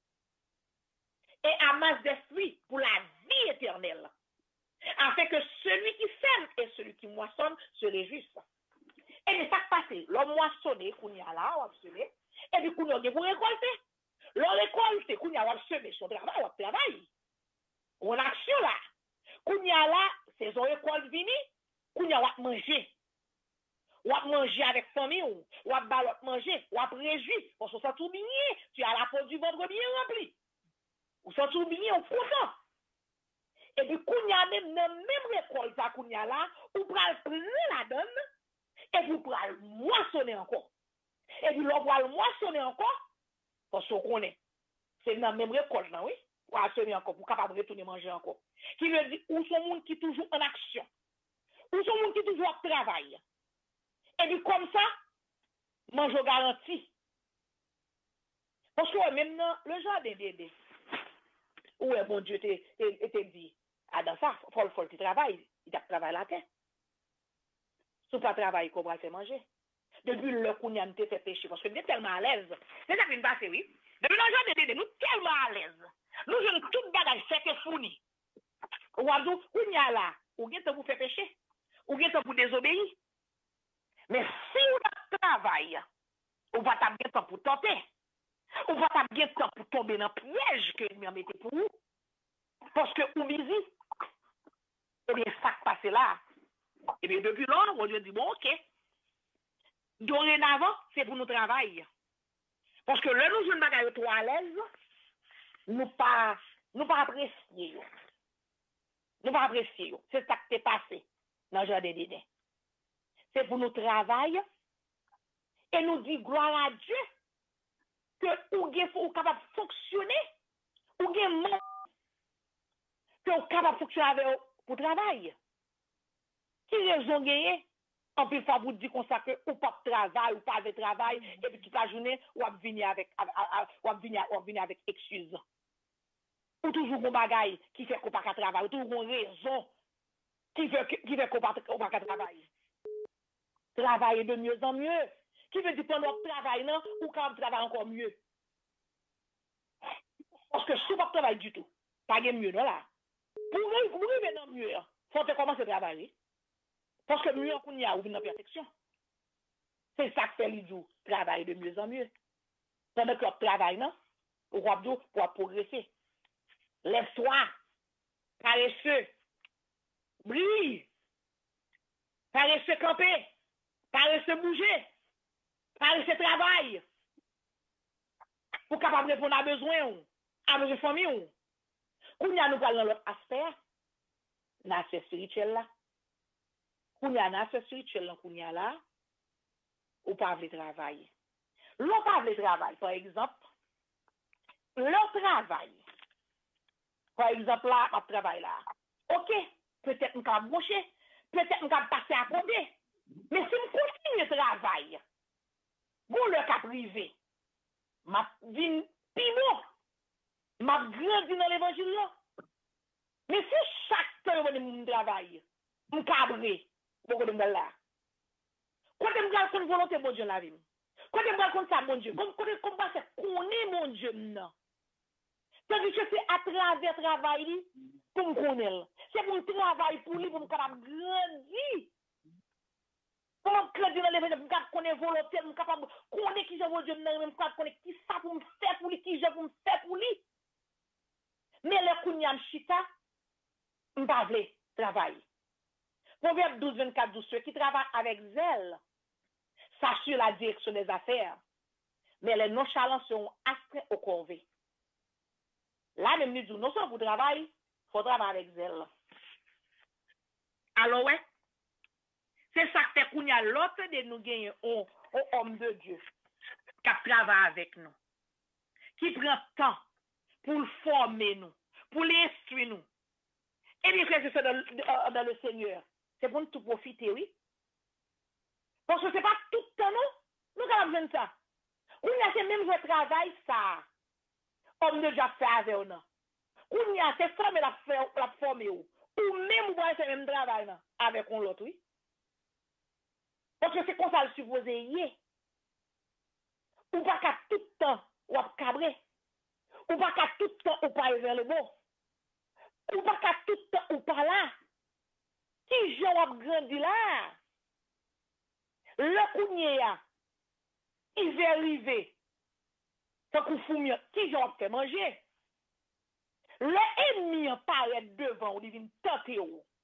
Speaker 2: Et amasse des fruits pour la vie éternelle. Afin que celui qui sème et celui qui moissonne se réjouissent. Et bien, ça passe, l'homme moissonné, qu'on y a là, on va semer, et puis qu'on y a pour récolter. L'homme récolte, qu'on y a semer son travail, on va travailler. On a action là. Qu'on y a là, c'est son récolte vini, qu'on y a manger. On va manger avec famille, on va manger, on va réjouir, on se sent tout bien, tu as la peau du ventre bien remplie. On se sent tout bien, on content. Et puis, kounya même, dans même récolte, ça kounya là, ou pral prendre la donne, et puis pral moissonner encore. Et puis, l'on va le moissonner encore, parce qu'on connaît. C'est dans la même récolte, non, oui? Pour assumer encore, pour capable de retourner manger encore. Qui veut dire, où sont les gens qui sont toujours en action? Où sont les gens qui sont toujours en travail? Et puis, comme ça, mange garanti. Parce que même dans le jardin d'aider, où est bon Dieu te dit, ah, dans ça, il faut que tu travailles, il travaille la terre. Si tu pas travailler, qu'on va faire manger. Depuis le coup, nous te fait pécher, parce que nous sommes tellement à l'aise. C'est ça qui nous passe, oui. Depuis le jardin d'aider, nous sommes tellement à l'aise. Nous avons tout bagage fait et fourni. Ou à nous, où y a là, ou bien vous faire pécher, ou bien vous désobéir. Mais si vous travaillez, on va t'amener temps pour tenter. On va t'amener temps pour tomber dans le piège que nous mettez pour vous. Parce que vous busy. Et bien, ça qui passe là. Et bien, depuis là, on lui dit, bon, ok. Dorénavant, c'est pour nous travailler. Parce que là, nous, je ne vais pas trop à l'aise, nous pas apprécier. Nous pas apprécier. C'est ça qui est passé dans le jardin d'Éden. C'est pour nous travailler et nous dire gloire à Dieu que vous êtes capable de fonctionner, vous êtes que vous êtes capable de fonctionner avec pour travail. Qui raison gagner? En plus, il vous dire qu'on ça que ou pas de travail, ou pas de travail, et puis toute la journée, ou venir avec excuse. Ou toujours un bagaille qui fait qu'on pas de travail, ou toujours une raison qui fait qu'on pas de travail. Travailler de mieux en mieux. Qui veut dire pendant le travail, non, ou quand on travaille encore mieux. Parce que si on ne travaille du tout, pas de mieux, non, là. Pour nous, arriver dans mieux, il faut commencer à travailler. Parce que mieux qu'on y a, ou une perfection. C'est ça que fait les jours, travailler de mieux en mieux. Pendant que le travail, non, on va pour progresser. Lève-toi, paresseux, brille, paresseux camper, paresseux bouger, paresseux travail. Pour capable de répondre à besoin, à besoin de famille. Qu'on y a nous parlons dans l'autre aspect, l'aspect spirituel là. Qu'on y a l'aspect spirituel là, qu'on y a là, ou pas de travail. L'on pas de travail, par exemple, le travail. Par exemple, là, on travaille là. Ok, peut-être on va boucher, peut-être on va passer à côté. Mais si on continue le travail, bon le cas privé, ma vie piment, ma grandi dans l'évangile là. Mais si chaque temps on travaille, on cabré, beaucoup de là. Quand on me dit volonté bon Dieu la vie. Quand on me dit ça bon Dieu, comme ça connaît mon Dieu non. C'est-à-dire que c'est à travers le travail pour me connaître. C'est pour le travail pour lui, pour me capable grandir. Pour me grandir dans l'évangile, pour me connaître volonté, pour me capable connaître qui je veux Dieu, même pour connaître qui ça pour me faire pour lui, qui je veux me faire pour lui. Mais le kounyam chita, m'pavle travail. Proverbe 12, 24, 12, ceux qui travaillent avec zèle s'assurent la direction des affaires, mais les nonchalants seront astreints au corvée. Là, même nous disons, non seulement pour travail, il faut travailler avec zèle. Alors, ouais, c'est ça que fait qu'on y a l'autre de nous gagner un homme de Dieu qui travaille avec nous, qui prend temps pour le former nous, pour l'instruire nous. Et bien, frère, c'est ça dans le Seigneur. C'est pour nous tout profiter, oui. Parce que ce n'est pas tout le temps, non? Nous avons besoin de ça. On a ce même travail, ça. Homme de Dieu fait avec nous. On a ces femmes la formée, ou même vous voyez ce même travail avec l'autre, oui. Parce que c'est comme ça le supposé y. Ou pas qu'à tout le temps, ou à cabrer. Ou pas qu'à tout le temps, ou pas vers le bon. Ou pas qu'à tout le temps, ou pas là. Qui j'en a grandi là? Le cougné, il va arriver. Tant qu'on fout mieux, qui j'en a fait manger? L'ennemi apparaît devant, il vient tenter.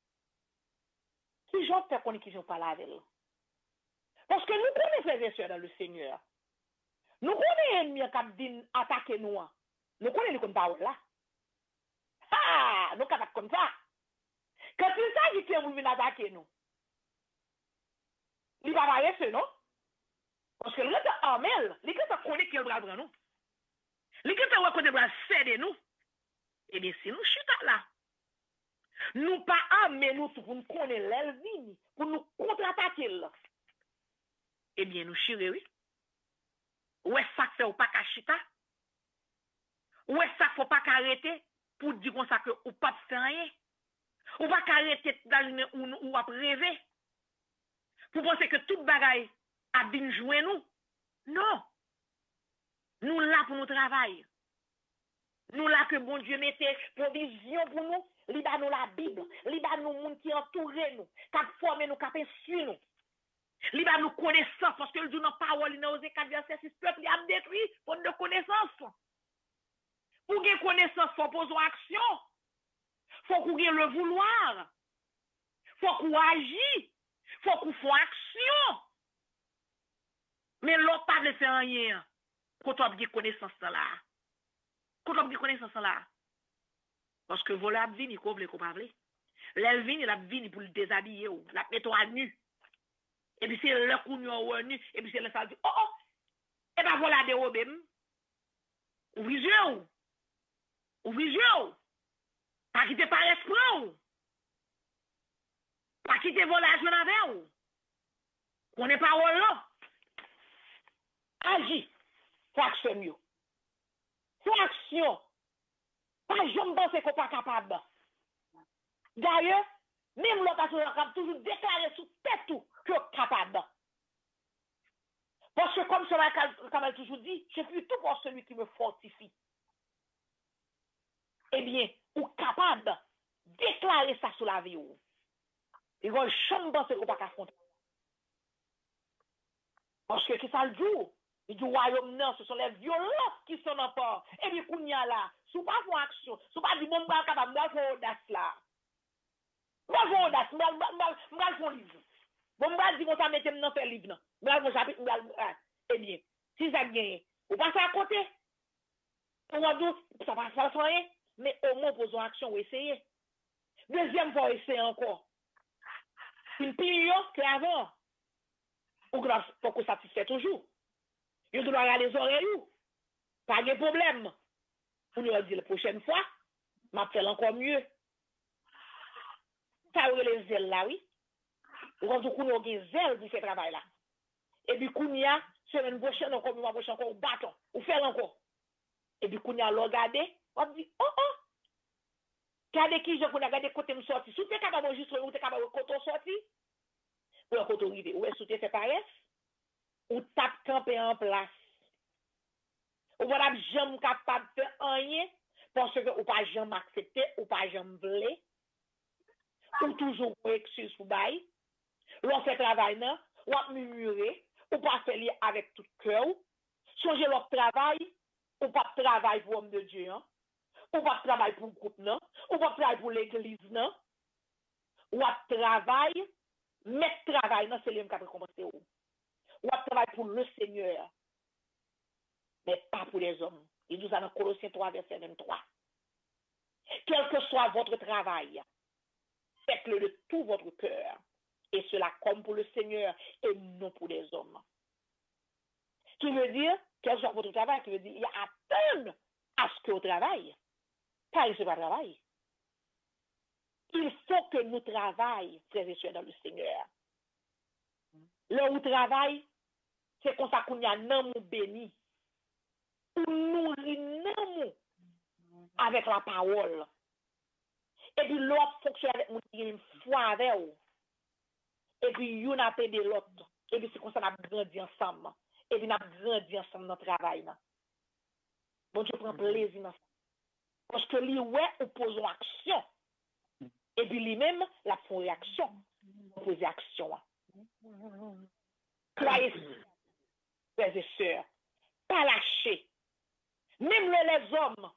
Speaker 2: Qui j'en fait qu'on est qui j'en parle avec eux? Parce que nous connaissons frères et sœurs dans le Seigneur. Nous connaissons l'ennemi qui vient attaquer nous. Nous connaissons comme parole là. Ah, nous sommes comme ça. Quand il s'agit de vous venir attaquer nous, il va pas rester, non? Parce que le reste armel, les gars connaissent quel bras nous. Les gars connaissent bras céder nous. Eh bien, si nous chutons là, nous pas armer nous pour nous connaître l'elvini, pour nous contre-attaquer là. Eh bien, nous chirons, oui. Ouais, ça fait ou pas qu'à chita. Ouais, ça faut pas qu'arrêter pour dire comme ça que ou pas faire rien. Ou pas qu'arrêter ou à rêver. Pour penser que toute bagaille a bien joué nous. Non. Nous là pour nous travailler. Nous là que bon Dieu mettait provision pour nous. Li ba nous la Bible. Li ba nous monde qui entoure nous. Qui forme nous, qui suit nous. Li ba nous connaissance. Parce que le dit dans parole, dans Osée 4, verset 6, peuple, il a détruit pour de connaissance. Pour qu'il connaissance, il faut poser action. Il faut qu'on ait le vouloir. Il faut qu'on agisse. Il faut qu'on fasse action. Mais l'autre pas de faire rien. Quand on a connaissance là. Quand on a connaissance là. Parce que voilà, vini, qu'on veut qu'on parle. L'elvini, la vini pour le déshabiller, la mettre à nu. Et puis c'est le coup ou nu. Et puis c'est le salle. Oh, oh. Et ben voilà des robes. Ou visuel. Ou visuel. Pas quitter par esprit. Pas quitter volage avec ou. On n'est pas là. Agis. Faut action mieux. Faut action. Pas jamais penser qu'on n'est pas capable. D'ailleurs, même l'autre a toujours déclaré sous tête tout que capable. Parce que comme cela, comme elle toujours dit, je suis tout pour celui qui me fortifie. Eh bien, ou capable de déclarer ça sur la vie. Ils vont jamais penser qu'on n'est pas capable. Parce que c'est ça le jour. Il dit, royaume, non, ce sont les violents qui sont en port. Et puis, qu'on y a là, sous pas pour action, sous pas du bon bras capable, moi, je audace là. Moi, je audace, moi, je fais livre. Bon, moi, je dis, on s'en mette dans ce livre. Moi, je chapitre, eh bien, si ça gagne, vous passez à côté. Ça va faire rien, mais au moins, posons action ou essayez. Deuxième fois, essayez encore. Une pire que avant. Ou que faut qu'on satisfait toujours. Il doit regarder les oreilles. Pas de problème. Pour nous dire la prochaine fois, je vais faire encore mieux. Ça aurait les ailes là, oui. Quand on a des ailes pour faire travail là. Et puis, quand il y a, semaine prochaine, encore, mois prochain, encore, bâton, ou faire encore. Et puis, quand il y a regardé, on dit, oh, oh. Regardez qui je peux regarder côté me sorti. Si tu es capable d'enregistrer, ou tu es capable de côté sorti, ou un côté arrivé, ou est-ce que tu fais pareil, ou tape camper en place. Ou voilà, jamais capable de faire rien, parce que ou pas jamais accepté, ou pas jamais voulu, ou toujours pour excuse pour bail, l'on fait travail, non, ou à murmurer, ou pas faire lier avec tout cœur, changer leur travail, ou pas travail pour homme de Dieu, hein? Ou pas travail pour le groupe, non, ou pas travail pour l'église, non, ou à travail, mettre travail, non, c'est lui qui a commencé, ou à travail pour le Seigneur, mais pas pour les hommes. Il nous a dans Colossiens 3, verset 23. Quel que soit votre travail, faites-le de tout votre cœur, et cela comme pour le Seigneur et non pour les hommes. Qui veut dire, quel soit votre travail, qui veut dire, il y a attendre à ce que vous travaillez. Car il ne pas travail. Il faut que nous travaillions, frères et sœurs, dans le Seigneur. Là où travail, c'est comme ça qu'on y a un homme béni. Ou nourrir avec la parole. Et puis l'autre fonctionne avec mon une foi avec vous. Et puis vous n'a pas de l'autre. Et puis c'est comme ça qu'on a grandi ensemble. Et puis on a grandi ensemble dans le travail. Bon Dieu prend plaisir dans ça. Parce que lui, ouais, oppose action. Et puis lui-même, la font réaction. Opposer action. Croyez, frères et sœurs, pas lâcher. Même les hommes,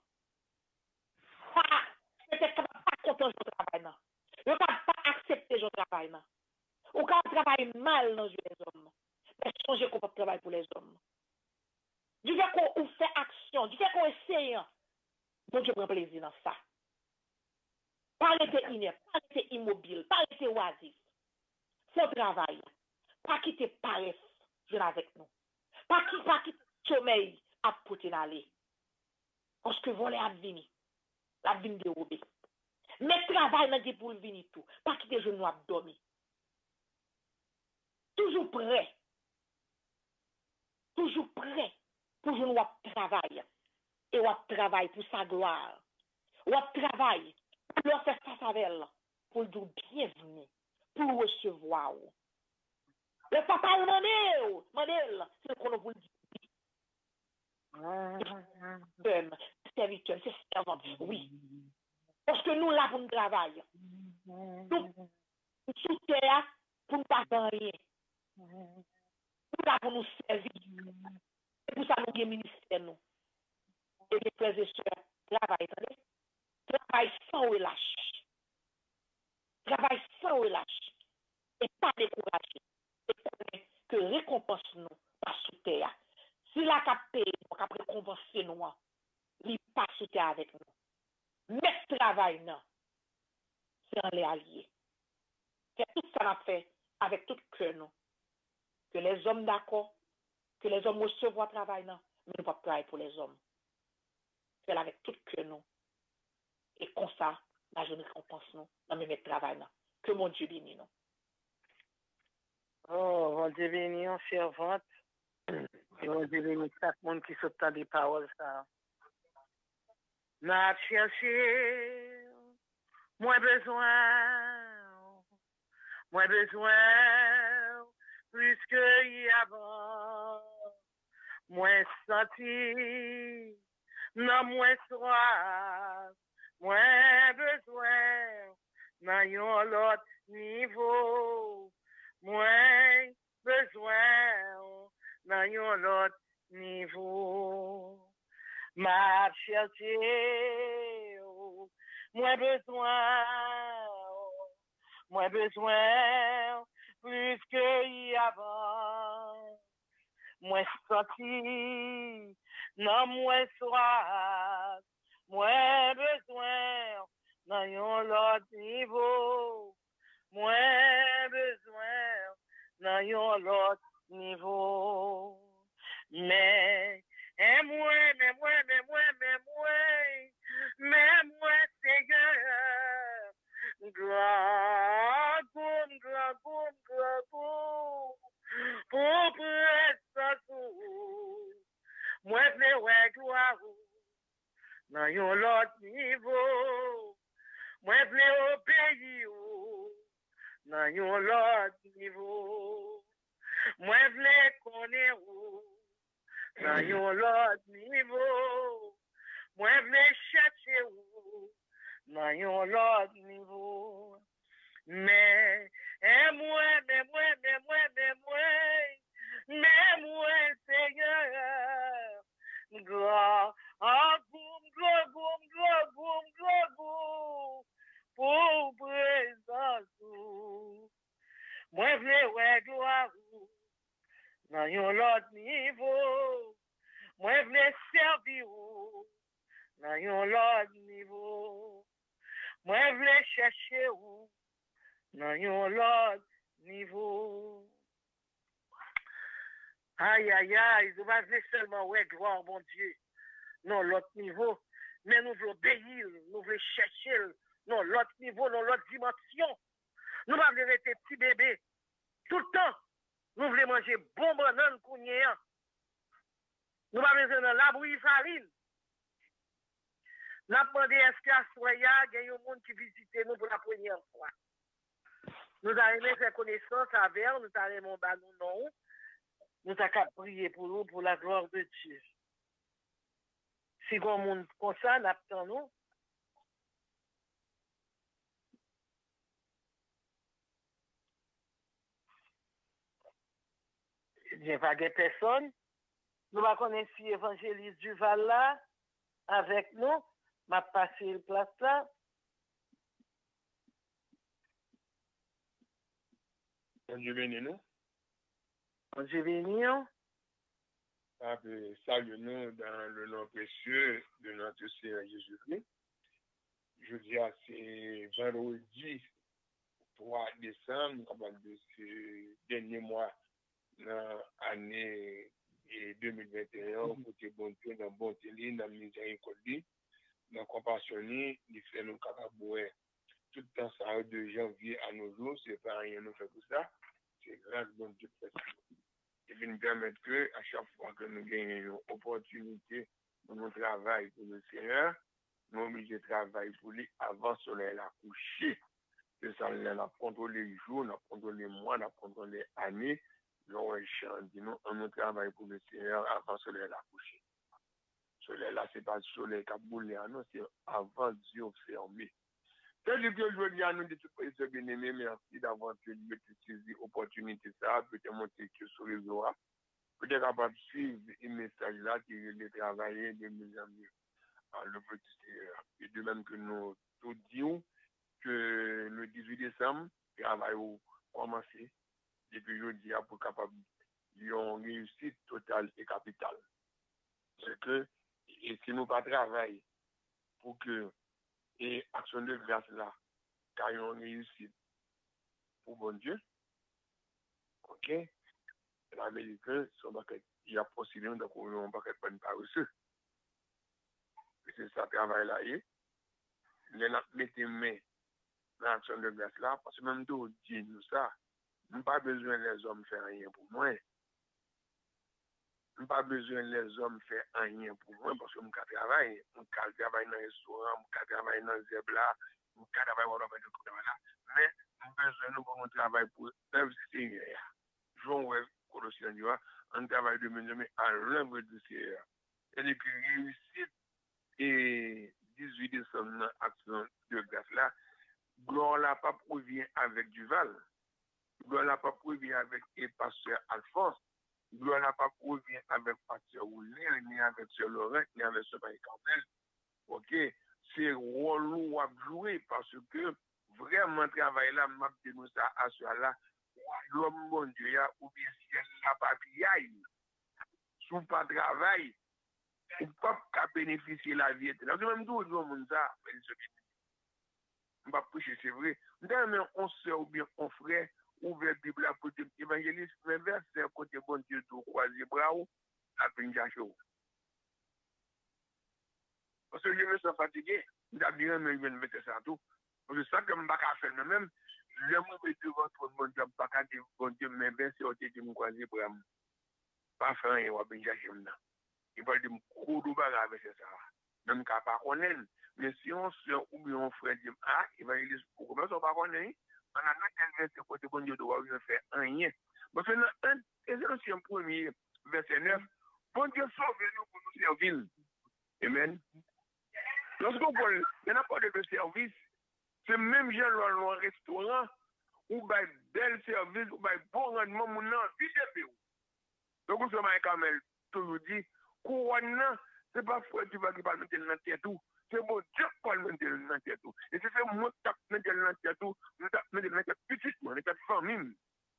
Speaker 2: peut-être pas content de votre travail. Ils ne peuvent pas accepter votre travail. Ou quand on travaille mal dans les hommes. Mais changer qu'on peut travailler pour les hommes. Du fait qu'on fait action, du fait qu'on essaye, bon Dieu prend plaisir dans ça. Pas rester inerte, pas rester immobile, pas rester oisif. Faut travail. Pas quitter paresse, venir avec nous. Pas qui sommeil à porter d'aller. Parce que voler a vini. La vini dérobé. Mais travail n'a pour venir tout. Pas quitter je nous dormir. Toujours prêt. Toujours prêt pour je nous travail. Et on travaille pour sa gloire. On travaille pour leur faire face avec elle. Pour dire bienvenue. Pour recevoir. Le papa ou mandel, c'est qu'on vous dit. Serviteur, c'est servante, oui. Parce que nous, là, pour nous travailler. Nous, sous terre, pour ne pas faire rien. Nous, là, pour nous servir. C'est pour ça que nous avons ministère, nous. Et les frères et sœurs, travail, attendez. Travail sans relâche. Travail sans relâche. Et pas découragé. Et que récompense nous par sous terre. Si la cap paye, on cap récompenser nous, il passe sous terre avec nous. Mais travail, non. C'est en les alliés. C'est tout ça qu'on a fait avec tout cœur, nous. Que les hommes d'accord, que les hommes recevoir travail, non. Mais nous ne pouvons pas travailler pour les hommes. C'est avec tout cœur, nous. Et comme ça, la journée récompense nous, dans le même travail, non. Que mon Dieu bénisse nous.
Speaker 1: Oh, mon Dieu béni, en servante. Et mon Dieu béni, chaque monde qui s'entend des paroles, ça. N'a cherché, moins besoin, plus que y avant, moins senti, non moins soif, moins besoin, dans yon l'autre niveau, moins besoin, dans yon l'autre niveau. Ma cherché, moins besoin, plus que y avant, moins senti, non moins soif, moins besoin, dans yon l'autre niveau, moins besoin, dans yon l'autre niveau. Mais moi, Seigneur, gloire, pour presque tout. Moi, ouais, gloire, dans yon l'autre niveau. Moi, obéir, dans yon l'autre niveau. Moi, connaître, dans yon l'autre niveau. Moi, chercher, dans yon l'autre niveau. Mais moi, Seigneur, gloire, pour présence. Moi, ouais, gloire, dans yon l'autre niveau. Moi, servir, dans yon l'autre niveau. Moi, chercher, dans yon l'autre niveau. Aïe, aïe, aïe, nous ne voulons seulement, ouais, gloire, mon Dieu, non, l'autre niveau, mais nous voulons obéir, nous voulons chercher, non, l'autre niveau, non, l'autre dimension. Nous ne voulons rester petits bébés. Tout le temps, nous voulons manger bon banane kounyen. Nous voulons manger dans la bouillie farine. Nous avons demandé est-ce qu'à Soya, il y a un monde qui visite nous pour la première fois. Nous avons aimé faire connaissance avec nous, avons aimé nous non. Nous avons prié pour nous, pour la gloire de Dieu. Si on monde comme ça, nous attendons nous. Il n'y a pas de personne. Nous allons connaître si évangéliste Duval là, avec nous. M'a passé le place là.
Speaker 3: Dieu bénisse nous.
Speaker 1: Dieu bénisse.
Speaker 3: Salut-nous dans le nom précieux de notre Seigneur Jésus-Christ. Je dis à c'est vendredi 3 décembre, de ce dernier mois dans l'année et 2021, côté bon Dieu, dans bon télé, dans miséricorde, dans compassion, il fait nous capables tout le temps ça de janvier à nos jours, c'est pas rien nous fait pour ça, c'est grâce bon Dieu fait ça. Et puis nous permettre que à chaque fois que nous gagnons une opportunité pour nous travailler pour le Seigneur, nous obligés de travailler pour lui avant le soleil à coucher. C'est ça, on a contrôlé les jours, on a contrôlé les mois, on a contrôlé les années. On travaille pour le Seigneur avant le soleil à coucher. Le soleil là, c'est pas le soleil qui a boulé, non, c'est avant Dieu fermé. C'est-à-dire que je dis à nous de tout les bien-aimés, merci d'avoir utilisé l'opportunité ça, peut-être monter sur les réseaux, peut-être capable de suivre un message là qui est travaillé de mieux en mieux. Le petit Seigneur. Et de même que nous tout disons que le 18 décembre, le travail a commencé, depuis jeudi pour capable de réussite totale et capitale. C'est que, et si nous pas travailler pour que, et action de grâce là, car ils ont réussi pour bon Dieu, ok, l'Américain, il y a possibilité de trouver un paquet de par reçu. C'est ça, travail là, et les mettez main dans l'action de grâce là, parce que même tout dit nous ça, nous pas besoin les hommes faire rien pour moi. Nous pas besoin les hommes faire rien pour moi, parce que nous travaille dans les restaurants, nous travaille dans les zebla, nous travaille dans les là. Mais nous besoin nous pour travail pour œuvre Seigneur. Jean ouais, Colossiens dit, on travaille de mener à l'œuvre du Seigneur. Et puis réussite et 18 décembre action de grâce là, gloire la pas provient avec Duval, gloire la pas provient avec et pasteur Alphonse, gloire la pas provient avec pasteur Oulin, ni avec Sœur Laurent, ni avec Sœur Marie-Carmel. Ok, c'est rôle où à jouer parce que vraiment travail là, m'a dit nous ça à ce là, l'homme bon Dieu ou bien si elle n'a pas piaille, sous pas travail, ou pas qu'à bénéficier la vie. Donc même tout le monde ça, on va prêcher, c'est vrai. Même on sait ou bien on frère, ouvert Bible à côté évangéliste, mais verset côté bon Dieu, tout croiser bras ou, la peine chaud. Parce que je me sens fatigué, d'abord, mais je vais mettre ça tout. Parce que ça que je ne peux pas faire moi-même, je me mets devant tout le monde, je ne peux pas dire bon Dieu, mais verset au tête de mon croiser bras. Pas faire rien, on va bien chercher maintenant. Il va dire, coup de bagarre avec ça. Même qu'à pas connaître. Mais si on se ou bien on frère dit, ah, il va dire, pourquoi on ne pas connaître? On a un verset côté bon Dieu doit faire rien. Parce que c'est un premier, verset 9, bon Dieu sauve nous pour nous servir. Amen. Lorsqu'on parle, il n'y a pas de service. C'est même gens dans un restaurant, ou bien bel service, ou bien bon rendement, mon nom, vite de donc, on se met quand même toujours dit, couronne, c'est pas frère tu vas qui va mettre dans la tête tout. C'est bon Dieu qui va mettre dans la tête tout. Et c'est moi qui vais mettre dans la tête tout, je vais mettre dans la tête petitement, dans la tête famille.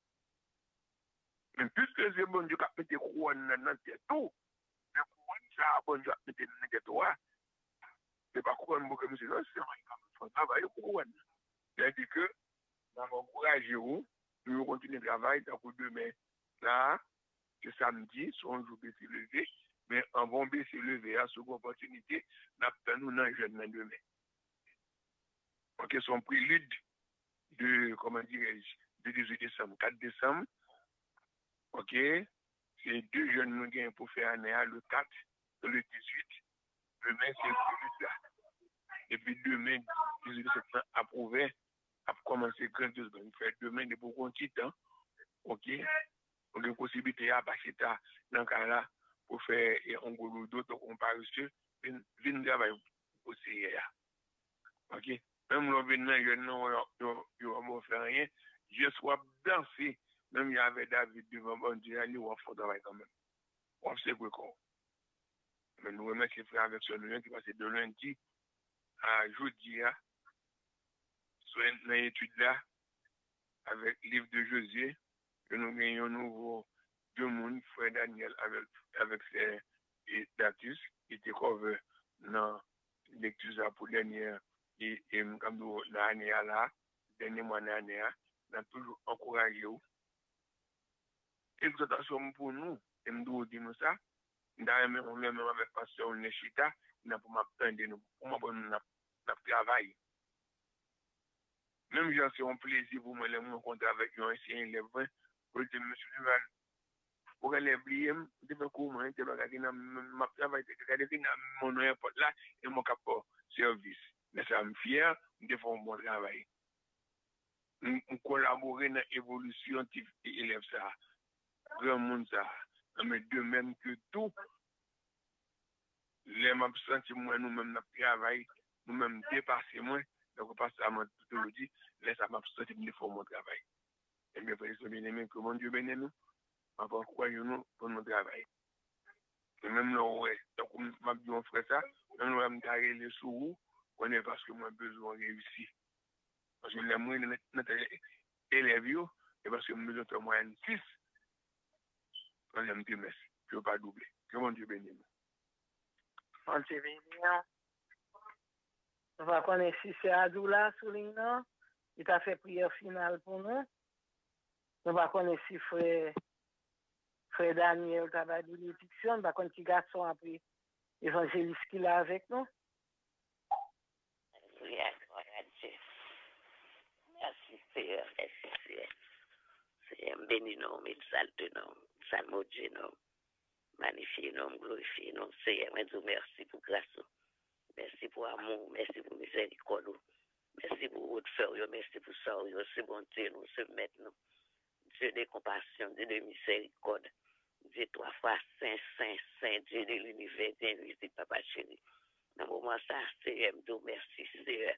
Speaker 3: Mais puisque c'est bon Dieu qui va mettre couronne dans la tête tout, la couronne, ça, bon Dieu qui va mettre dans la tête tout. C'est pas couronne pour que nous soyons, c'est vrai, il faut travailler pour couronne. C'est-à-dire que, nous avons encouragé vous, nous continuons le travail, tant que demain, là, c'est samedi, son jour baisser levé, mais en bon baisser levé à cette opportunité, nous dans le jeune demain. Ok, son prélude de, comment dirais-je, de 18 décembre, 4 décembre, ok, c'est deux jeunes nous gagnent pour faire année le 4 et le 18, demain c'est prélude là. Et puis demain, 18 décembre, approuvé, a commencé grandiose, on fait demain des beaucoup de temps, ok, on a une possibilité à passer dans le cas là pour faire un gros d'autres comparaisons, venir travailler aussi. Ok? Même le venir, je ne vais faire rien. Je sois dansé, même il y avait David devant bon Dieu, il va faire travail quand même. On sait quoi. Mais nous remercions frère avec ce lien qui passe de lundi à jeudi, sur une étude là, avec le livre de Josué. Nous gagnons nouveau deux mondes, frère Daniel avec ses Datus, qui était couvert dans la lecture pour dernière et comme l'année là, dernier mois d'année, nous avons toujours encouragé. Exhortation pour nous, Et me dit nous ça. D'ailleurs, on même avec pasteur Nechita, n'a pas m'attendre nous. Pour moi, on a travaillé. Même si c'est un plaisir pour moi de me rencontrer avec un ancien élève, pour dire, monsieur Duval, pour aller oublier, je vais comment, je vais regarder ma travail, je vais regarder mon airport là, et mon capot service. Mais ça me fier, je fais un bon travail. On collaborer dans l'évolution de l'élève ça. Grand monde ça. Mais de même que tout, les m'a senti moi nous-mêmes notre travail, nous-mêmes dépasser moi, donc pas ça m'a tout le dit, laisse ça m'a senti me faire mon travail. Et bien frères et bien aimés, que mon Dieu bénisse nous, encore croyons-nous pour notre travail. Et même là ouais, donc m'a dit on ferait ça, on va me carrer les sous, on est parce que moi besoin de réussir. Parce que les moyens notre élève et parce que nous besoin de moyenne 6, on aime Dieu merci, je ne veux pas doubler. Que mon Dieu bénisse nous.
Speaker 1: On te bénit. On va connaître si c'est Adoula souligne, il t'a fait prière finale pour nous. On va connaître si frère Daniel t'a fait de l'édiction. On va connaître si garçon a pris évangéliste qu'il a avec nous.
Speaker 4: Alléluia, gloire à Dieu. Merci Seigneur, merci Seigneur. Seigneur, bénis nous, exalte nous, salmo Dieu nous, magnifie nous, glorifie nous. Seigneur, merci pour grâce. Merci pour amour, merci pour miséricorde. Merci pour votre faire, merci pour ça, c'est bon Dieu, nous se mettre nous. Dieu de compassion, Dieu de miséricorde. Dieu trois fois saint, saint, saint, Dieu de l'univers, Dieu de papa chéri. Dans le moment ça, Seigneur, merci Seigneur.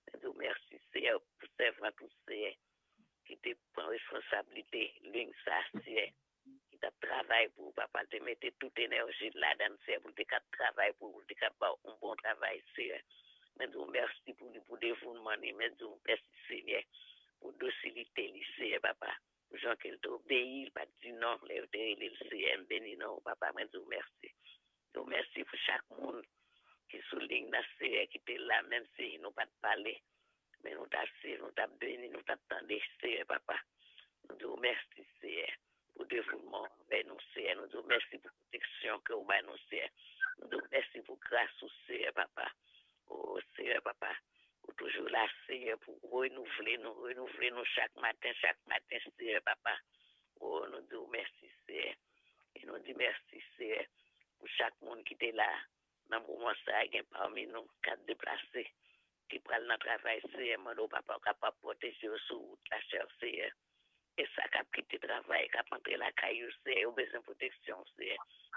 Speaker 4: Merci Seigneur pour servir à tous Seigneur qui te prend responsabilité, ligne ça, Seigneur. Qui t'a travaillé pour papa te mettre toute énergie là-dedans, Seigneur, pour te travailler, pour te faire un bon travail, Seigneur. Mais nous merci pour le dévouement, mais nous merci Seigneur pour docilité, Seigneur, papa. Pour gens qui t'obéissent, pas du non, les Seigneur, bénis non, papa, mais nous merci. Nous merci pour chaque monde qui souligne la Seigneur, qui était là, même si nous pas parler. Mais nous t'as béni, nous t'attendons, Seigneur, papa. Nous nous merci, Seigneur, pour dévouement envers nous, Seigneur. Nous nous merci pour protection que vous avez nous, Seigneur. Nous nous merci pour grâce, Seigneur, papa. Oh, Seigneur, papa. Pour toujours là, Seigneur, pour renouveler nous chaque matin, Seigneur, papa. Oh, nous nous merci, Seigneur. Et nous disons merci, Seigneur, pour chaque monde qui était là. Dans le moment, ça y a parmi nous, qui a déplacé. Qui prend notre travail, Seigneur, mon papa, capable de protéger sous la chair, Seigneur. Et ça, qui a quitté le travail, qui a rentré la caillou, Seigneur, au besoin de protection, Seigneur.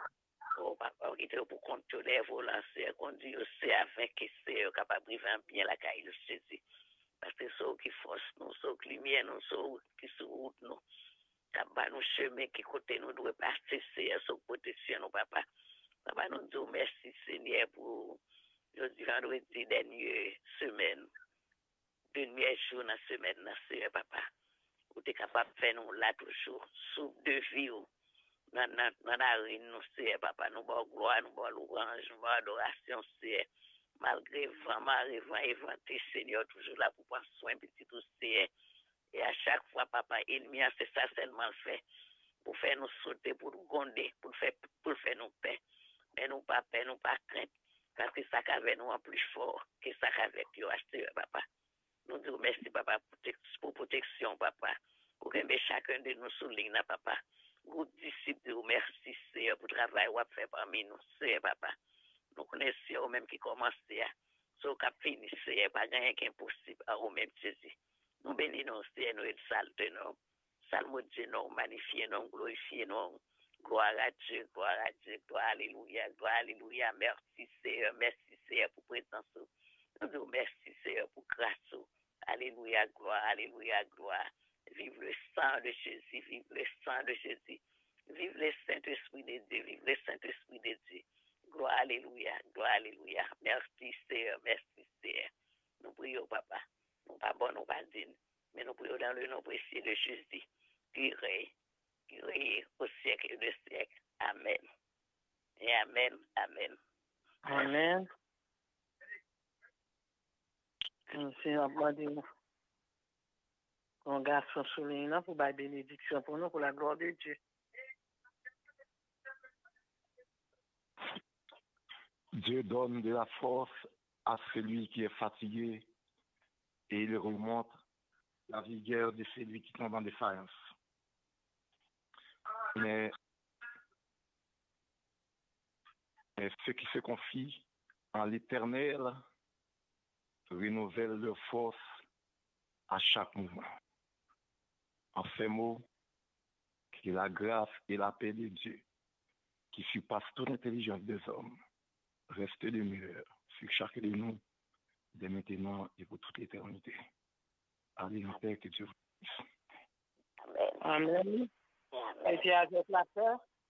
Speaker 4: Oh, papa, qui était pour contrôler les volants, Seigneur, conduire, Seigneur, afin que Seigneur, capable de vivre bien la caillou, Jésus. Parce que ceux qui force nous, ceux qui lumière nous, ceux qui sur route nous, capable nous chemin qui côté nous doit passer, Seigneur, sous protection, nous, papa. Papa, nous disons merci, Seigneur, pour aujourd'hui, vendredi, dernière semaine, dernier jour dans la semaine, Seigneur, papa. Vous êtes capable de faire nous là toujours, sous deux vies, dans la rue, nous, Seigneur, papa, nous avons gloire, nous avons louange, nous avons adoration, Seigneur. Malgré vent, éventé, Seigneur, toujours là pour prendre soin, petit tout, Seigneur. Et à chaque fois, papa, ennemi, c'est ça seulement fait, pour faire nous sauter, pour nous gronder, pour faire nous paix. Mais nous pas peur, nous pas crainte. Parce que ça qu'avait nous en plus fort que ça qu'avec nous, papa. Nous disons merci, papa, pour protection, papa. Pour que chacun de nous souligne, papa. Vous disciples, merci, Seigneur, pour le travail qu'on a fait parmi nous, Seigneur, papa. Nous connaissons même qui commence, Seigneur. Sauf qu'à finir, Seigneur, pas rien qui est impossible à vous-même, Jésus. Nous bénissons, Seigneur, nous exaltons, nous. Salmo Dieu, nous magnifions, nous glorifions, nous. Gloire à Dieu, gloire alléluia, merci Seigneur pour présence. Nous disons merci Seigneur pour grâce. Alléluia, gloire. Vive le sang de Jésus, vive le sang de Jésus. Vive le Saint-Esprit de Dieu, vive le Saint-Esprit de Dieu. Gloire, alléluia. Merci Seigneur. Nous prions, papa. Nous pas bon, nous pas dignes, mais nous prions dans le nom précieux de Jésus. Qui règne au siècle des siècles. Amen. Et amen.
Speaker 1: Amen. Merci à vous. On garde son souligne pour la bénédiction pour nous, pour la gloire de Dieu.
Speaker 5: Dieu donne de la force à celui qui est fatigué et il remonte la vigueur de celui qui tombe en défaillance. Mais ceux qui se confient en l'Éternel renouvellent leur force à chaque mouvement. En ces mots, que la grâce et la paix de Dieu, qui surpasse toute intelligence des hommes, reste demeure sur chacun de nous, dès maintenant et pour toute l'éternité. Allez, en paix, que Dieu vous bénisse.
Speaker 4: Amen.
Speaker 2: Amen. Et puis avec la paix,